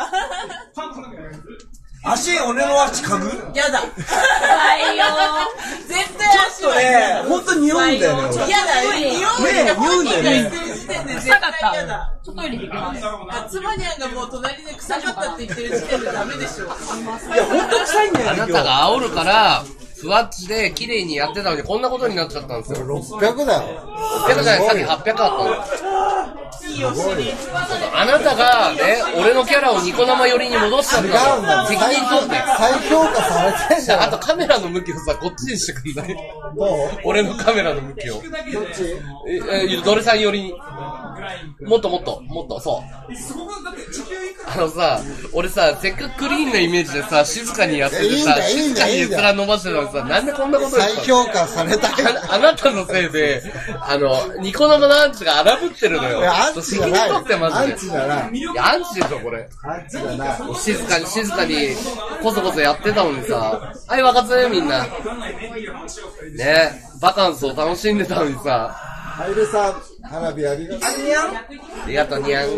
俺の足嗅ぐ？ やだ。 はいよ。 絶対足はね、ほんと匂うんだよね。 やだ、匂うんだよね。臭かった。 ちょっとトイレ行きます。 つまにゃんがもう隣で臭かったって言ってる時点でダメでしょ。 いや、ほんと臭いんだよね。 あなたが煽るから、ふわっちで綺麗にやってたのにこんなことになっちゃったんですよ。 600だよ。 600じゃない、さっき800あったの。 いいお尻。 あなたがね、俺のキャラをニコ生寄りに戻しちゃったの。 違うんだよ。 責任取って。 再評価されてんじゃん。 あとカメラの向きをさ、こっちにしてくんない？ どう？ 俺のカメラの向きを。 どっち？ ドレさん寄りに。もっと、そう。さ、俺さ、せっかくクリーンなイメージでさ、静かにやっててさ、静かに閲覧伸ばしてたのにさ、なんでこんなこと再評価されたけど。 あなたのせいで、ニコ生のアンチが荒ぶってるのよ。 いや、アンチじゃない。 責任取ってマジで。 アンチじゃない。 いや、アンチでしょ、これ。 アンチじゃない。 静かに、こそこそやってたのにさ、はい、若津みんな。ね、バカンスを楽しんでたのにさ、 ハイルさん、花火ありがとう。 ありがとうにゃん。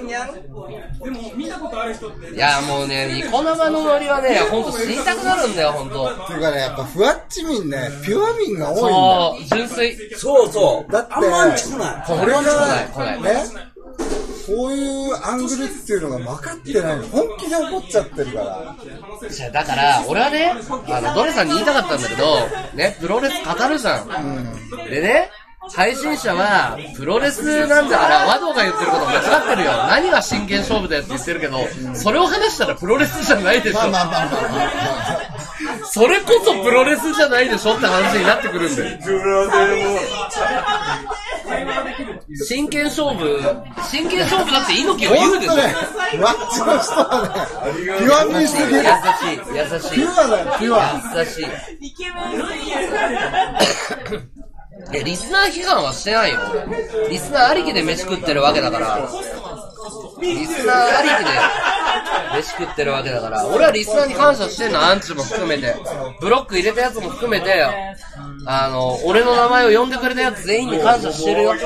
いや、もうね、ニコ生のノリはね、ほんと死にたくなるんだよ、ほんと。 ていうかね、やっぱふわっち民ね、ピュア民が多いんだよ。 そう、純粋。 そうだってあんまアンチ来ない。 俺がね、こういうアングルっていうのが分かってないの。本気で怒っちゃってるから。 だから、俺はね、ドレさんに言いたかったんだけど、ね、プロレス語るじゃん。でね、配信者はプロレスなんだから和道が言ってること間違ってるよ。何が真剣勝負だよって言ってるけど、それを話したらプロレスじゃないでしょ。それこそプロレスじゃないでしょって話になってくるんだよ。真剣勝負だって猪木を言うでしょ。 ワッチの人はね、ピュア民すぎる。 優しい。 ピュアだよ、ピュア。 優しい。 イケメンすぎる。 リスナー批判はしてないよ。リスナーありきで飯食ってるわけだから。リスナーありきで飯食ってるわけだから。俺はリスナーに感謝してんの、アンチも含めて。ブロック入れたやつも含めて、俺の名前を呼んでくれたやつ全員に感謝してるよ。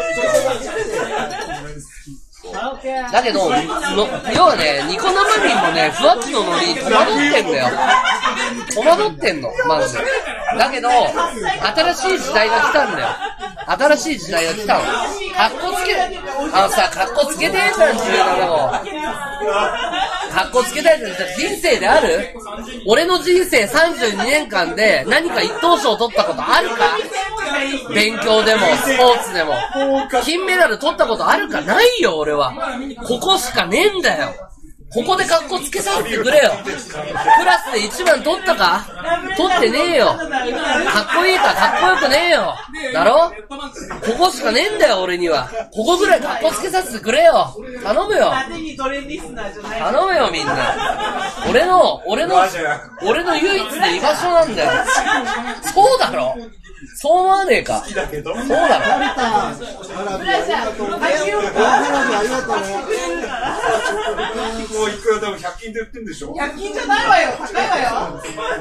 だけど、要はね、ニコ生民もね、ふわっちのノリに戸惑ってんだよ。戸惑ってんの、まず。だけど、新しい時代が来たんだよ。新しい時代が来たの。かっこつけてんじゃん、17号。かっこつけたいじゃん、人生である？俺の人生32年間で何か一等賞取ったことあるか？勉強でも、スポーツでも。金メダル取ったことあるか？ないよ、俺は。ここしかねえんだよ。ここで格好つけさせてくれよ。クラスで1番取ったか？取ってねえよ。かっこいいかかっこよくねえよ。だろ？ここしかねえんだよ、俺には。ここぐらい格好つけさせてくれよ。頼むよ。頼むよ、みんな。俺の唯一の居場所なんだよ。そうだろ？ そう思わねえか。そうだろ。 花火ありがとう。花火ありがとうね。 もういくら多分100均で売ってるんでしょ。 100均じゃないわよ。高いわよ。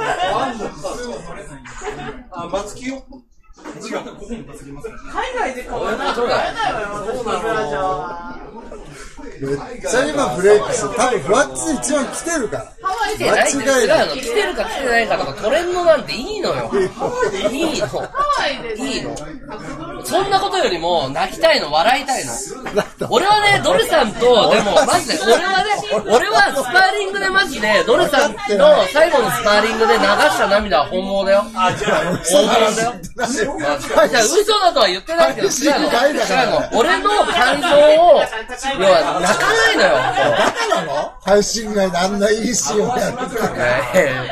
あ、松木よ。違う。海外で買わないと買えないわよ。私のブラジャー。 めっちゃ今ブレイクして、多分フワッチ一番来てるから。 来てないって違うの。来てるか来てないかとかトレンドなんていいのよ。いいの。そんなことよりも泣きたいの、笑いたいの。俺はね、ドルさんと、でもマジで、俺はスパーリングでマジで、ドルさんの最後のスパーリングで流した涙は本物だよ。本物だよ。じゃあ嘘だとは言ってないけど、違うの。俺の感情を、要は泣かないのよ。 バカなの？配信外であんないいシーンをやるから。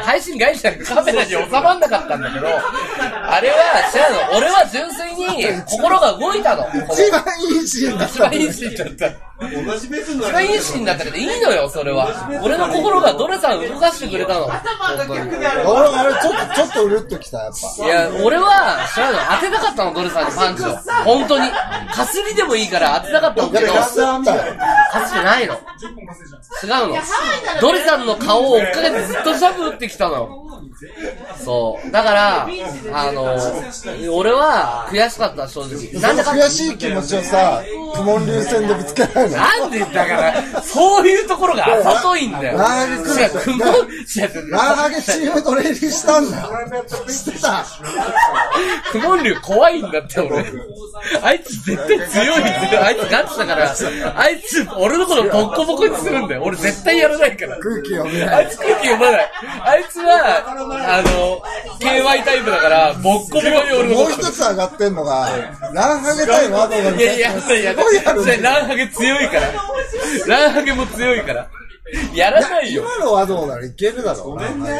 配信外じゃなくてカメラに収まんなかったんだけど、あれは違うの。俺は純粋に心が動いたの。 一番いいシーンだった。 一番いいシーンだった。一番いいシーンだったけどいいのよ、それは。俺の心がドルさん動かしてくれたの。本当に。 俺あれちょっとうるっときた、やっぱ。 いや、俺は、違うの、当てたかったの、ドルさんにパンチを。本当に。かすりでもいいから当てたかったんだけど、かすってないの。違うの。ドルさんの顔を追っかけてずっとジャブ打ってきたの。そう。だから、俺は悔しかった、正直。 なんで悔しい気持ちをさ、クモン流戦でぶつけないの？ なんでだから、そういうところがあざといんだよ。 ラーハゲ来る。ラーハゲチームトレーニングしたんだよ。してた。 クモン流怖いんだって、俺。あいつ絶対強い。あいつガチだから、あいつ俺のことボッコボコにするんだよ。俺絶対やらないから。 空気読めない。 あいつ空気読まない。あいつは、KY タイプだから、ボッコボコに俺のこと。 もう一つ上がってんのが、ランハゲ対ワードがいや、ランハゲ強いから。ランハゲも強いから。やらないよ。 今のワードならいけるだろう。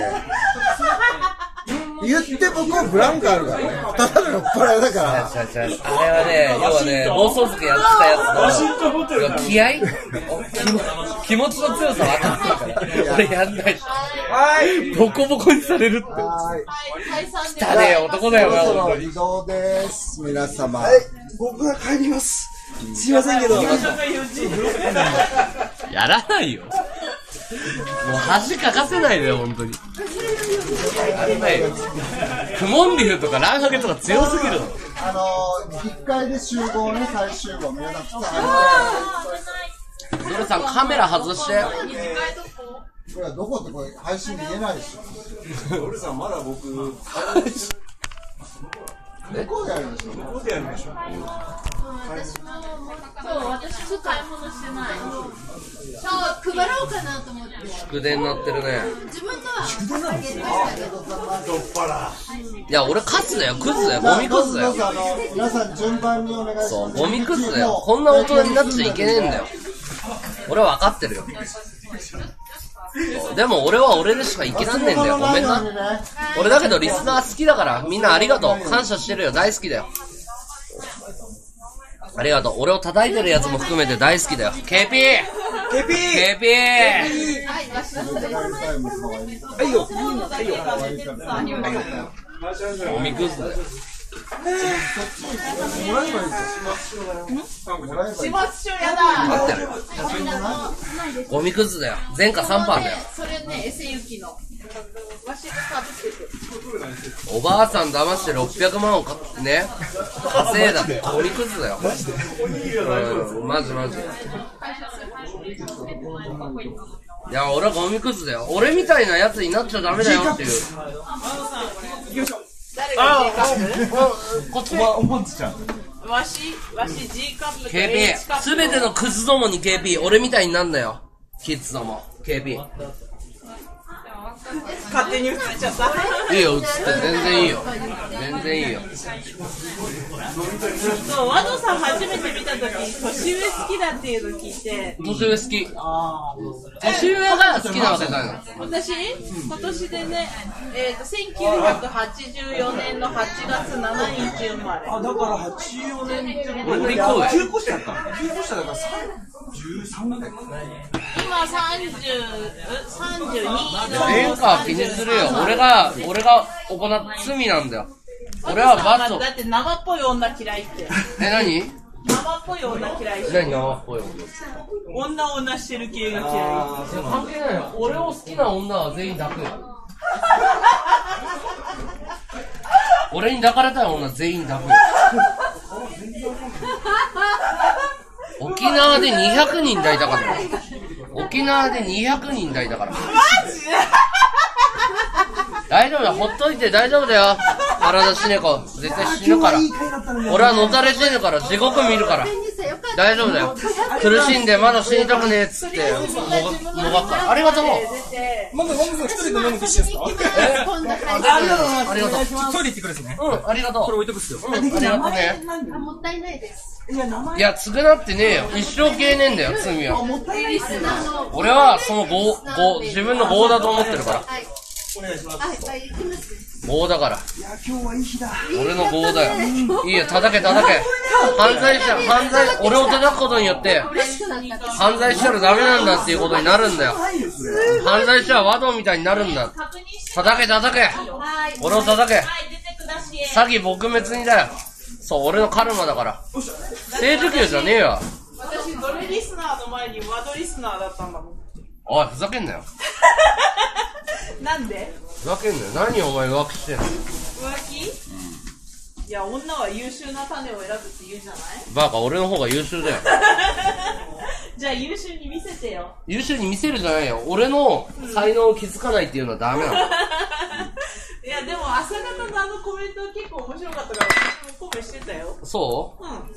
言って僕はブランクあるからね。ただの酔っ払いだから。 あれはね、要はね、暴走族やってたやつの、気合気持ちの強さ分かってるから。俺やんないし。ボコボコにされるって。汚ねえ男だよな、本当に。 移動です、皆様。 僕が帰ります。すいませんけど。 やらないよ。もう恥かかせないでよ、本当に。やらないよ。クモン流とかランハゲとか強すぎるの。 1階で集合ね、最終号。皆さん、 ドルさん、カメラ外して。 これどこってこれ配信で言えないでしょ。 ドルさんまだ僕どこでやるでしょ。 どこでやるでしょ。 そう、私も買い物してない。そう、配ろうかなと思って。 祝電なってるね。 自分のはあげましたけど。 いや、俺カスだよ、クズだよ、ゴミクズだよ。 皆さん順番にお願いします。 そう、ゴミクズだよ。こんな大人になっちゃいけねえんだよ。俺は分かってるよ。でも俺は俺でしか生きらんねえんだよ。ごめんな。俺だけどリスナー好きだから、みんなありがとう。感謝してるよ。大好きだよ。ありがとう。俺を叩いてるやつも含めて大好きだよ。KP! KP! はいよ。 ゴミクズだよ。 始末書やだ。 待ってるよ。ゴミクズだよ。前科3番だよ。 それね、エセユキの。わしがかぶってて。 おばあさん騙して600万をね、稼いだってゴミクズだよ。マジマジ。いや、俺はゴミクズだよ。俺みたいなやつになっちゃダメだよっていう。 誰が G カップ？ こっちおもんちちゃん。 わし G カップと KP、 H カップ。 すべてのクズどもに KP、俺みたいになんだよ。キッズども。KP。 勝手に映っちゃった。 いいよ、映って全然いいよ。全然いいよ。 そう、ワドさん初めて見たとき、年上好きだっていうの聞いて。 年上好き。年上が好きなわけないの。 私、今年でね、1984年の8月7日生まれ。 あ、だから84年って俺も行こうよ。 9個下だった。9個下だから13年だよ。 今32の。 演歌は気にするよ。俺が行った罪なんだよ。 俺はバト。 だって生っぽい女嫌いって。 何？ 生っぽい女嫌い。 何生っぽい女？女してる系が嫌い。 関係ないよ。俺を好きな女は全員抱くよ。俺に抱かれたい女全員抱くよ。沖縄で200人抱いたから。沖縄で200人抱いたから。マジ？ 大丈夫だよ、ほっといて大丈夫だよ。体死ねこ。絶対死ぬから。俺はのたれてるから、地獄見るから。大丈夫だよ。苦しんでまだ死にたくねえっつって、もがっから。ありがとう。 マムさん一人で飲むと一緒ですか？ ありがとう。 トイレ行ってくれですね。 ありがとう。 これ置いとくっすよ。 ありがとうね。 もったいないです。 いや、償ってねえよ。一生消えねえんだよ、罪は。俺はその自分の業だと思ってるから。 お願いします。 業だから。 いや、今日はいい日だ。 俺の業だよ。いいよ、叩け。犯罪、俺を叩くことによって、犯罪したらダメなんだっていうことになるんだよ。犯罪者は和道みたいになるんだ。叩け。俺を叩け。詐欺撲滅にだよ。そう、俺のカルマだから。不正受給じゃねえよ。 私、ドルリスナーの前にワドリスナーだったんだもん。 おい、ふざけんなよ。 なんで？ ふざけんなよ。何お前浮気してんの？ 浮気？いや、女は優秀な種を選ぶって言うじゃない？ バカ、俺の方が優秀だよ。 じゃあ優秀に見せてよ。 優秀に見せるじゃないよ。俺の才能を気づかないっていうのはダメなの。 いや、でも朝方のあのコメントは結構面白かったから、私もコメしてたよ。 そう？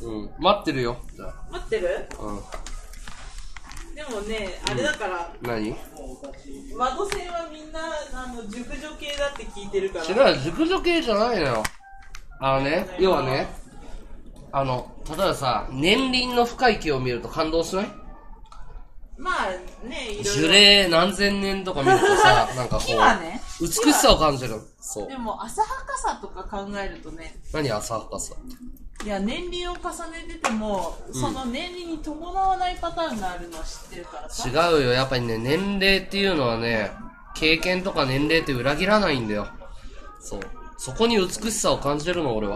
うん。待ってるよ。じゃあ。 待ってる？ うん。 でもね、あれだから、 何？ ワド戦はみんな、熟女系だって聞いてるから。 違う、熟女系じゃないのよ。要はね、例えばさ、年輪の深い木を見ると感動しない？ まあね、いろいろ。 樹齢何千年とか見るとさ、なんかこう、美しさを感じる。そう。 でも、浅はかさとか考えるとね。 何浅はかさ？ いや、年輪を重ねてても、その年輪に伴わないパターンがあるのは知ってるからさ。 違うよ、やっぱりね、年齢っていうのはね、経験とか年齢って裏切らないんだよ。そう。そこに美しさを感じるの、俺は。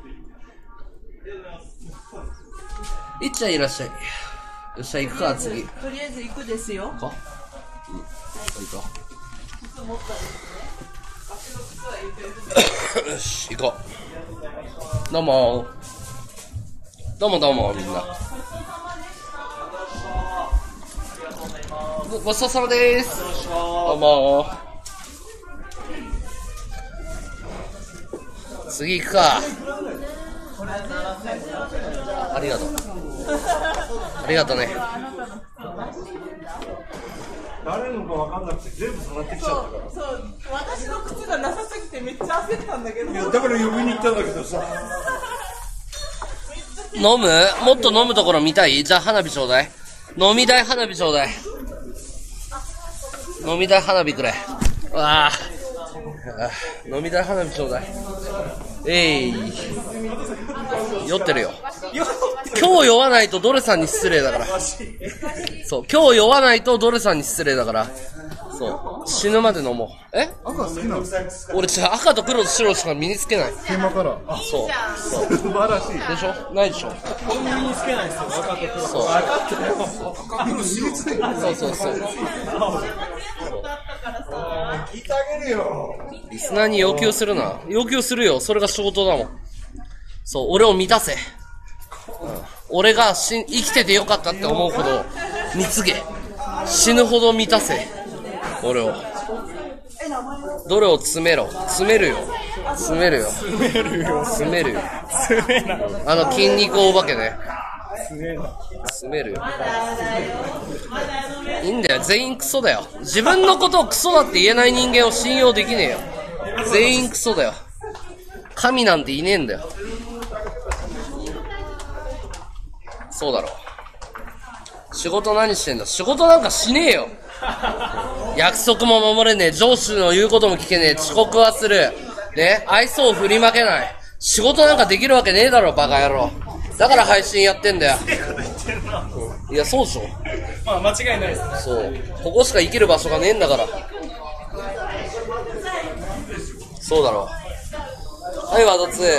いっちゃんいらっしゃい。よっしゃ、行くか、次。 とりあえず行くですよ。 行こう。うん。行こう。 靴持ったですね。足の靴は言ってる。 よし、行こう。どうもみんな。ごちそうさまでーす。どうも次行くか。ありがとう。ありがとうね。 誰のか分かんなくて全部触ってきちゃったから。 そう、私の靴がなさすぎてめっちゃ焦ったんだけど。 いや、だから呼びに行ったんだけどさ。 飲む？もっと飲むところ見たい？じゃあ花火ちょうだい。飲み代花火ちょうだい。飲み代花火くれ。わあ。飲み代花火ちょうだい。酔ってるよ。今日酔わないとドレさんに失礼だから。そう、今日酔わないとドレさんに失礼だから。そう、死ぬまで飲もう。え？ 赤好きなの？ 俺赤と黒と白しか身につけない。 テーマカラー。 そう。 素晴らしい。 でしょ？ないでしょ？ 俺も身につけないですよ。赤と黒。 そう。 分かってるよ。 赤黒身につけない。 そう。 聞いてあげるよ。 リスナーに要求するな。要求するよ。それが仕事だもん。そう、俺を満たせ。俺が生きててよかったって思うほど貢げ。死ぬほど満たせ。俺を。どれを詰めろ。詰めるよ。詰めるよ。筋肉お化けね。詰めるよ。いいんだよ。全員クソだよ。自分のことをクソだって言えない人間を信用できねえよ。全員クソだよ。神なんていねえんだよ。そうだろ。仕事何してんだ？仕事なんかしねえよ。約束も守れねえ。上司の言うことも聞けねえ。遅刻はする。ね、愛想を振りまけない。仕事なんかできるわけねえだろ、バカ野郎。だから配信やってんだよ。いや、そうでしょ。 まあ、間違いないですね。 そう。ここしか生きる場所がねえんだから。そうだろ。 はい、ワード2。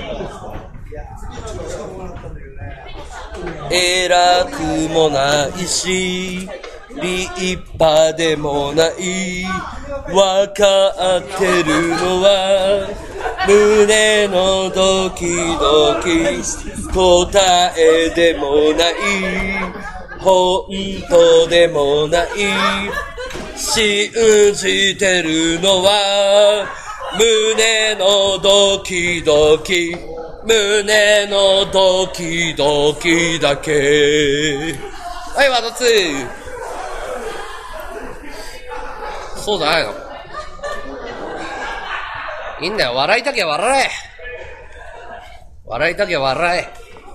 偉くもないし、立派でもない。わかってるのは、胸のドキドキ。答えでもない。本当でもない。信じてるのは、胸のドキドキ。胸のドキドキだけ。はい、ワード2。そうじゃないの。いいんだよ、笑いたきゃ笑え。笑いたきゃ笑え。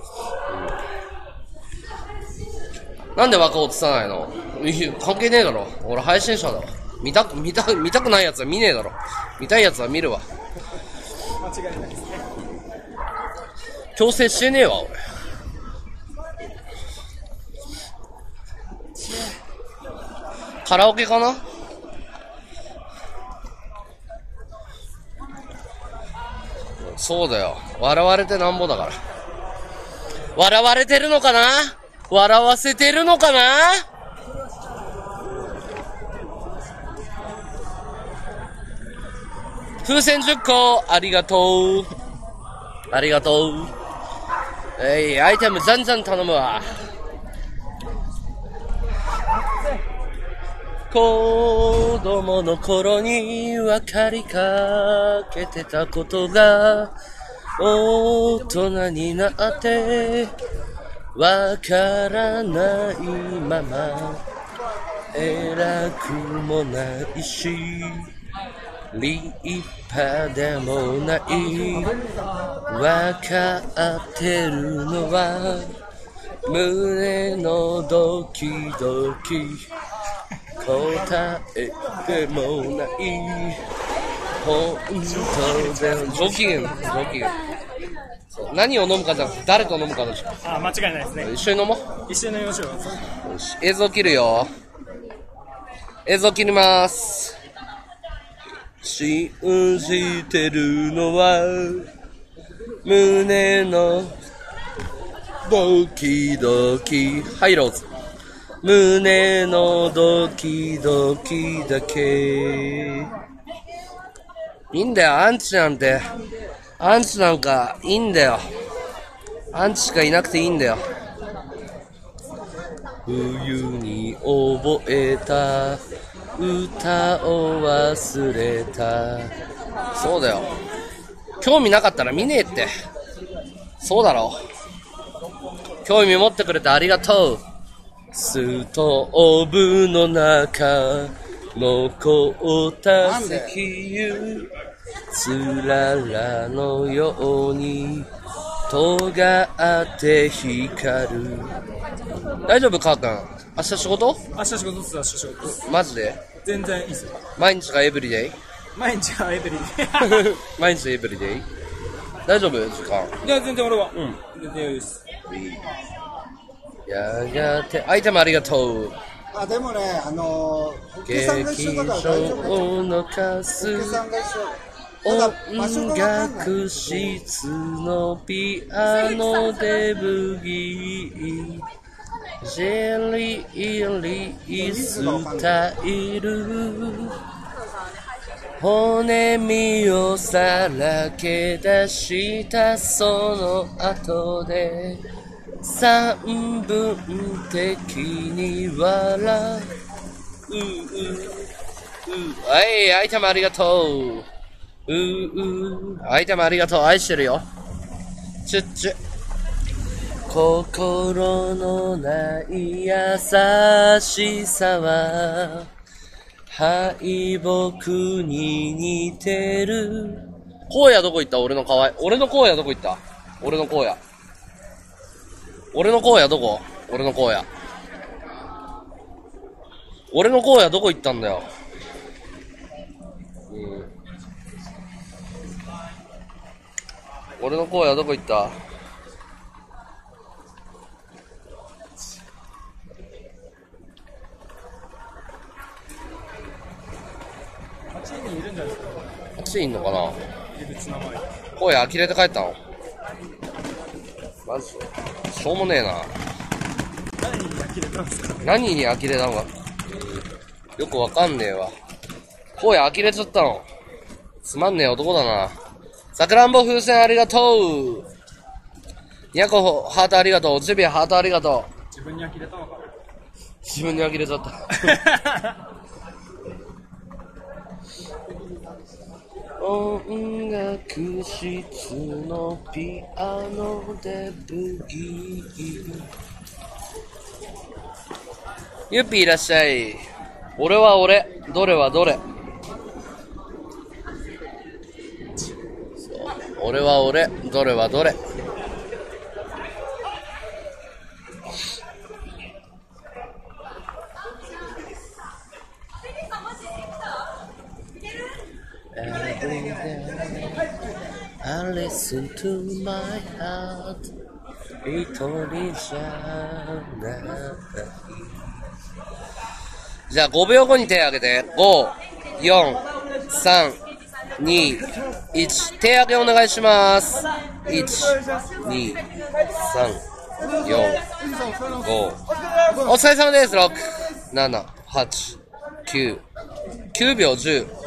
なんで若を映さないの？関係ねえだろ。俺配信者だわ。見たくないやつは見ねえだろ。見たいやつは見るわ。 間違いないですね。 強制してねえわ、俺。カラオケかな？そうだよ。笑われてなんぼだから。笑われてるのかな？笑わせてるのかな？風船10個、ありがとう。ありがとう。アイテムじゃんじゃん頼むわ。子供の頃に分かりかけてたことが大人になって分からないまま偉くもないし立派でもない分かってるのは胸のドキドキ答えでもない本当で上機嫌何を飲むかじゃなくて誰と飲むかでしょ。 あ、間違いないですね。 一緒に飲もう。 一緒に飲みましょう。 よし、映像切るよ。映像切ります。信じてるのは胸のドキドキ。はい、ローズ。胸のドキドキだけ。いいんだよ、アンチなんて。アンチなんかいいんだよ。アンチしかいなくていいんだよ。冬に覚えた歌を忘れた。そうだよ。興味なかったら見ねえって。そうだろ。興味持ってくれてありがとう。ストーブの中残った石油つららのように尖って光る。大丈夫かーくん？明日仕事？ 明日仕事です。明日仕事。 マジで？ 全然いいっすよ。 毎日がエブリデイ？ 毎日がエブリデイ。 毎日エブリデイ？大丈夫？時間？ いや、全然俺は。全然余裕です。 やがて、アイテムありがとう。 あ、でもね、劇場のカス、音楽室のピアノでブギー、ジェリースタイル、骨身をさらけ出したその後で、三分的に笑う。はい、アイテムありがとう。アイテムありがとう。愛してるよ。チュッチュ。心のない優しさは敗北に似てる。荒野どこ行った？俺の可愛い。俺の荒野どこ行った？俺の荒野。俺の荒野どこ？俺の荒野。俺の荒野どこ行ったんだよ。俺の荒野どこ行った？ 8人いるんじゃないですか。 8人いんのかな？ 異物名前。 声呆れて帰ったの？マジしょうもねえな。何に呆れたのかよくわかんねえわ。声呆れちゃったの。つまんねえ男だな。さくらんぼ風船ありがとう。にゃこハートありがとう。ジュビアハートありがとう。自分に呆れたのか。自分に呆れちゃった。音楽室のピアノでブギー。ゆっぴーいらっしゃい。俺は俺、どれはどれ。俺は俺、どれはどれ。I listen to my heart 一人じゃないじゃあ5秒後に手を挙げて5、4、3、2、1手挙げお願いします1、2、3、4、5お疲れ様です6、7、8、9 9秒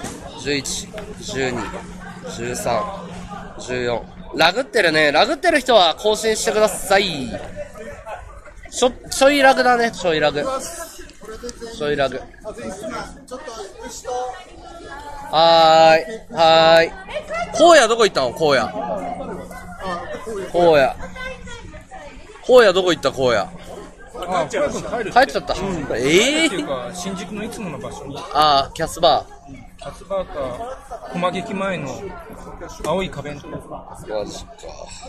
10、11、12、13、14ラグってるね。ラグってる人は更新してください。ちょいラグだね。ちょいラグ。はーい。荒野どこ行ったの？荒野どこ行った？荒野帰っちゃった。 新宿のいつもの場所に。 キャスバーか駒劇前の青い壁のところ。 マジか。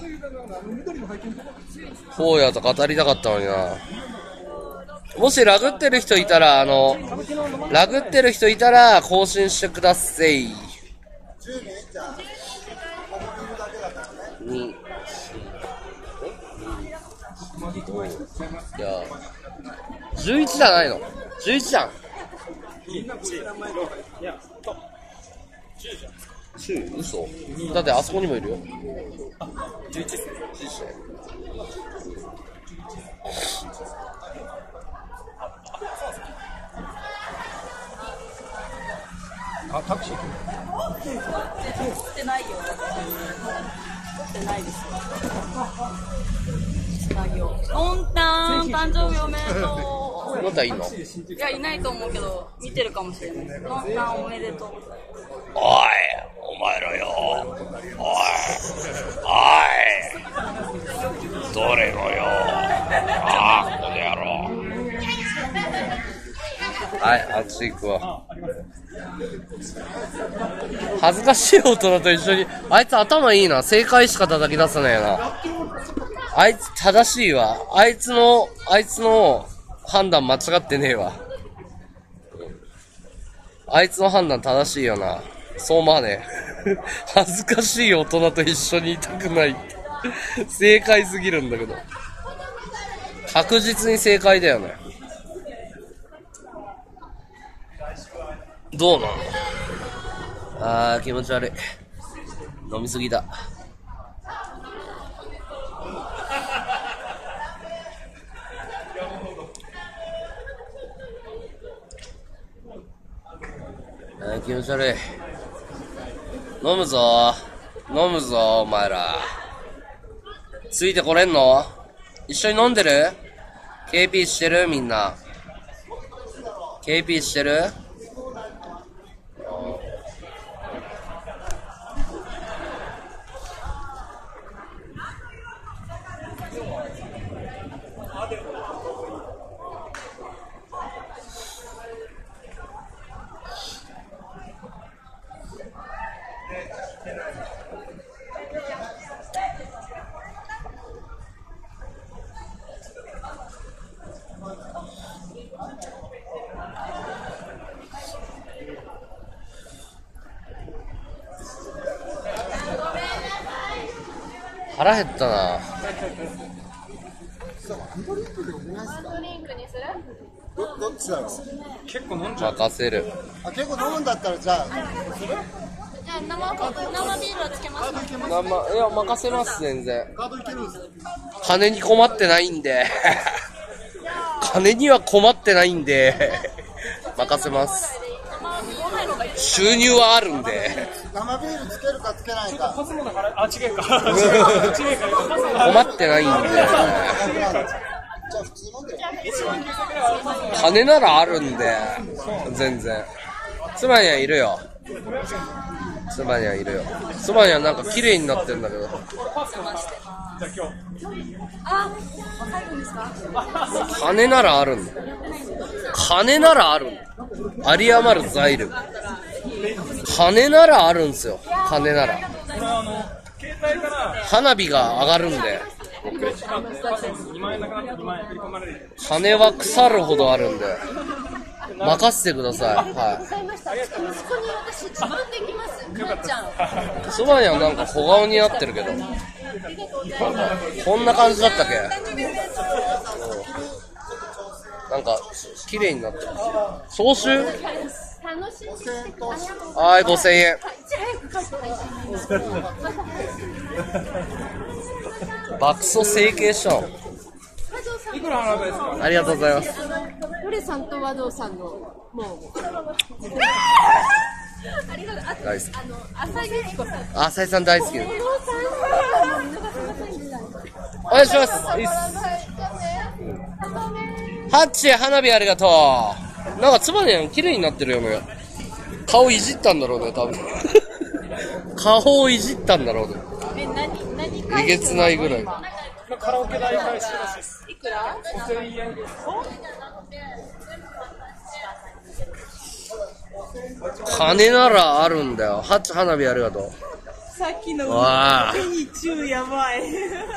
荒野と語りたかったのにな。もしラグってる人いたら更新してください。2、いや11じゃないの？11じゃん。嘘？だってあそこにもいるよ。11ですね。 タクシー来てないよ。てないですよ。のんたん、誕生日おめでとう。 のんたんいんの？ いや、いないと思うけど、見てるかもしれない。のんたんおめでとう。 おい、お前らよ。おい、どれのよ。この野郎。はい、あっち行くわ。恥ずかしい大人と一緒に。あいつ頭いいな。正解しか叩き出さないよな。あいつ正しいわ。あいつの判断間違ってねえわ。あいつの判断正しいよな。そう思わねえ。恥ずかしい大人と一緒にいたくない。正解すぎるんだけど。確実に正解だよね。どうなの？気持ち悪い。飲みすぎだ。気持ち悪い。飲むぞ、お前ら。ついてこれんの？一緒に飲んでる？ KP してる？みんな。KP してる？腹減ったな。 ドリンクにする？ どっちだろう。 結構飲んじゃう。 任せる。 結構飲むんだったらじゃあ。 生ビールはつけますか？ いや、任せます、全然。金に困ってないんで。金には困ってないんで。任せます。収入はあるんで。 生ビールつけるかつけないか。 あ、違うか。 困ってないんで。金ならあるんで。全然。妻にはいるよ。妻にはいるよ。妻にはなんか綺麗になってんだけど。金ならあるんだ。金ならあるんだ。有り余る財力。金ならあるんすよ。金なら。花火が上がるんで。金は腐るほどあるんで。任せてください。はい。そばにはなんか小顔になってるけど。こんな感じだったっけ？なんか綺麗になってる。総集？はい、5000円。爆走整形したの。 いくら払えばいいですか？ ありがとうございます。 ロレさんと和道さんのもう大好き。 浅井悦子さん。 浅井さん大好き。お願いします。いいっす。ハッチ花火ありがとう。なんかつばね綺麗になってるよね。顔いじったんだろうね多分。顔をいじったんだろうね。えげつないぐらい。 カラオケ代返しらしいです。 いくら ？5000円です。 金ならあるんだよ。ハッチ花火ありがとう。 さっきの手に中やばい。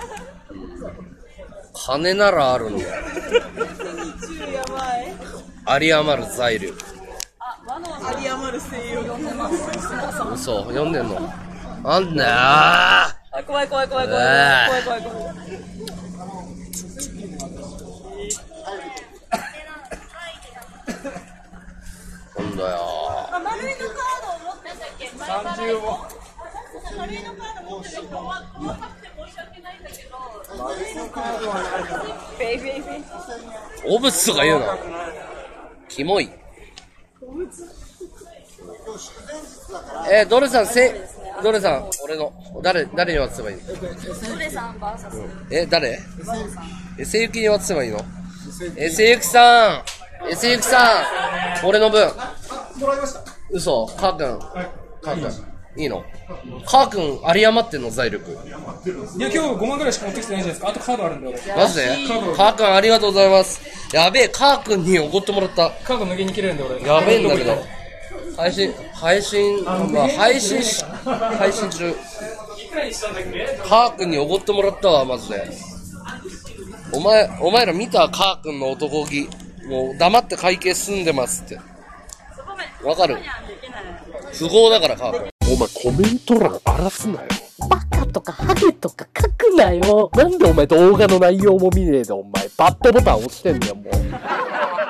金ならあるんだよ。 手に中やばい。 有り余る財力。 有り余る声優が嘘、読んでんの？なんだよ。 怖い怖い怖い怖い怖い怖い怖い。 なんだよ。 丸いのカードを持ってたっけ？30を。丸いのカード持ってたっけ？細かくて申し訳ないんだけど。丸いのカードはない。ベイベイベイ。 お物とか言うの。キモい。ドレさん、ドレさん、俺の、誰に渡せばいいの？ ドレさん VS。 誰？せゆきに渡せばいいの？せゆきさん、せゆきさん、俺の分。嘘、かーくん。かーくん。いいの？かーくん、有り余ってんの、財力。 いや、今日5万ぐらいしか持ってきてないじゃないですか。あとカードあるんだよ。 マジで？かーくん、ありがとうございます。やべえ、かーくんにおごってもらった。 カード無限に切れるんだよ、俺。 やべえんだけど。配信中。カーくんにおごってもらったわ、マジで。お前ら見た？カーくんの男気。もう黙って会計済んでますって。わかる？不合だからカーくん。 お前コメント欄荒らすなよ。バカとかハゲとか書くなよ。なんでお前動画の内容も見ねえでお前バッドボタン押してんだよもう。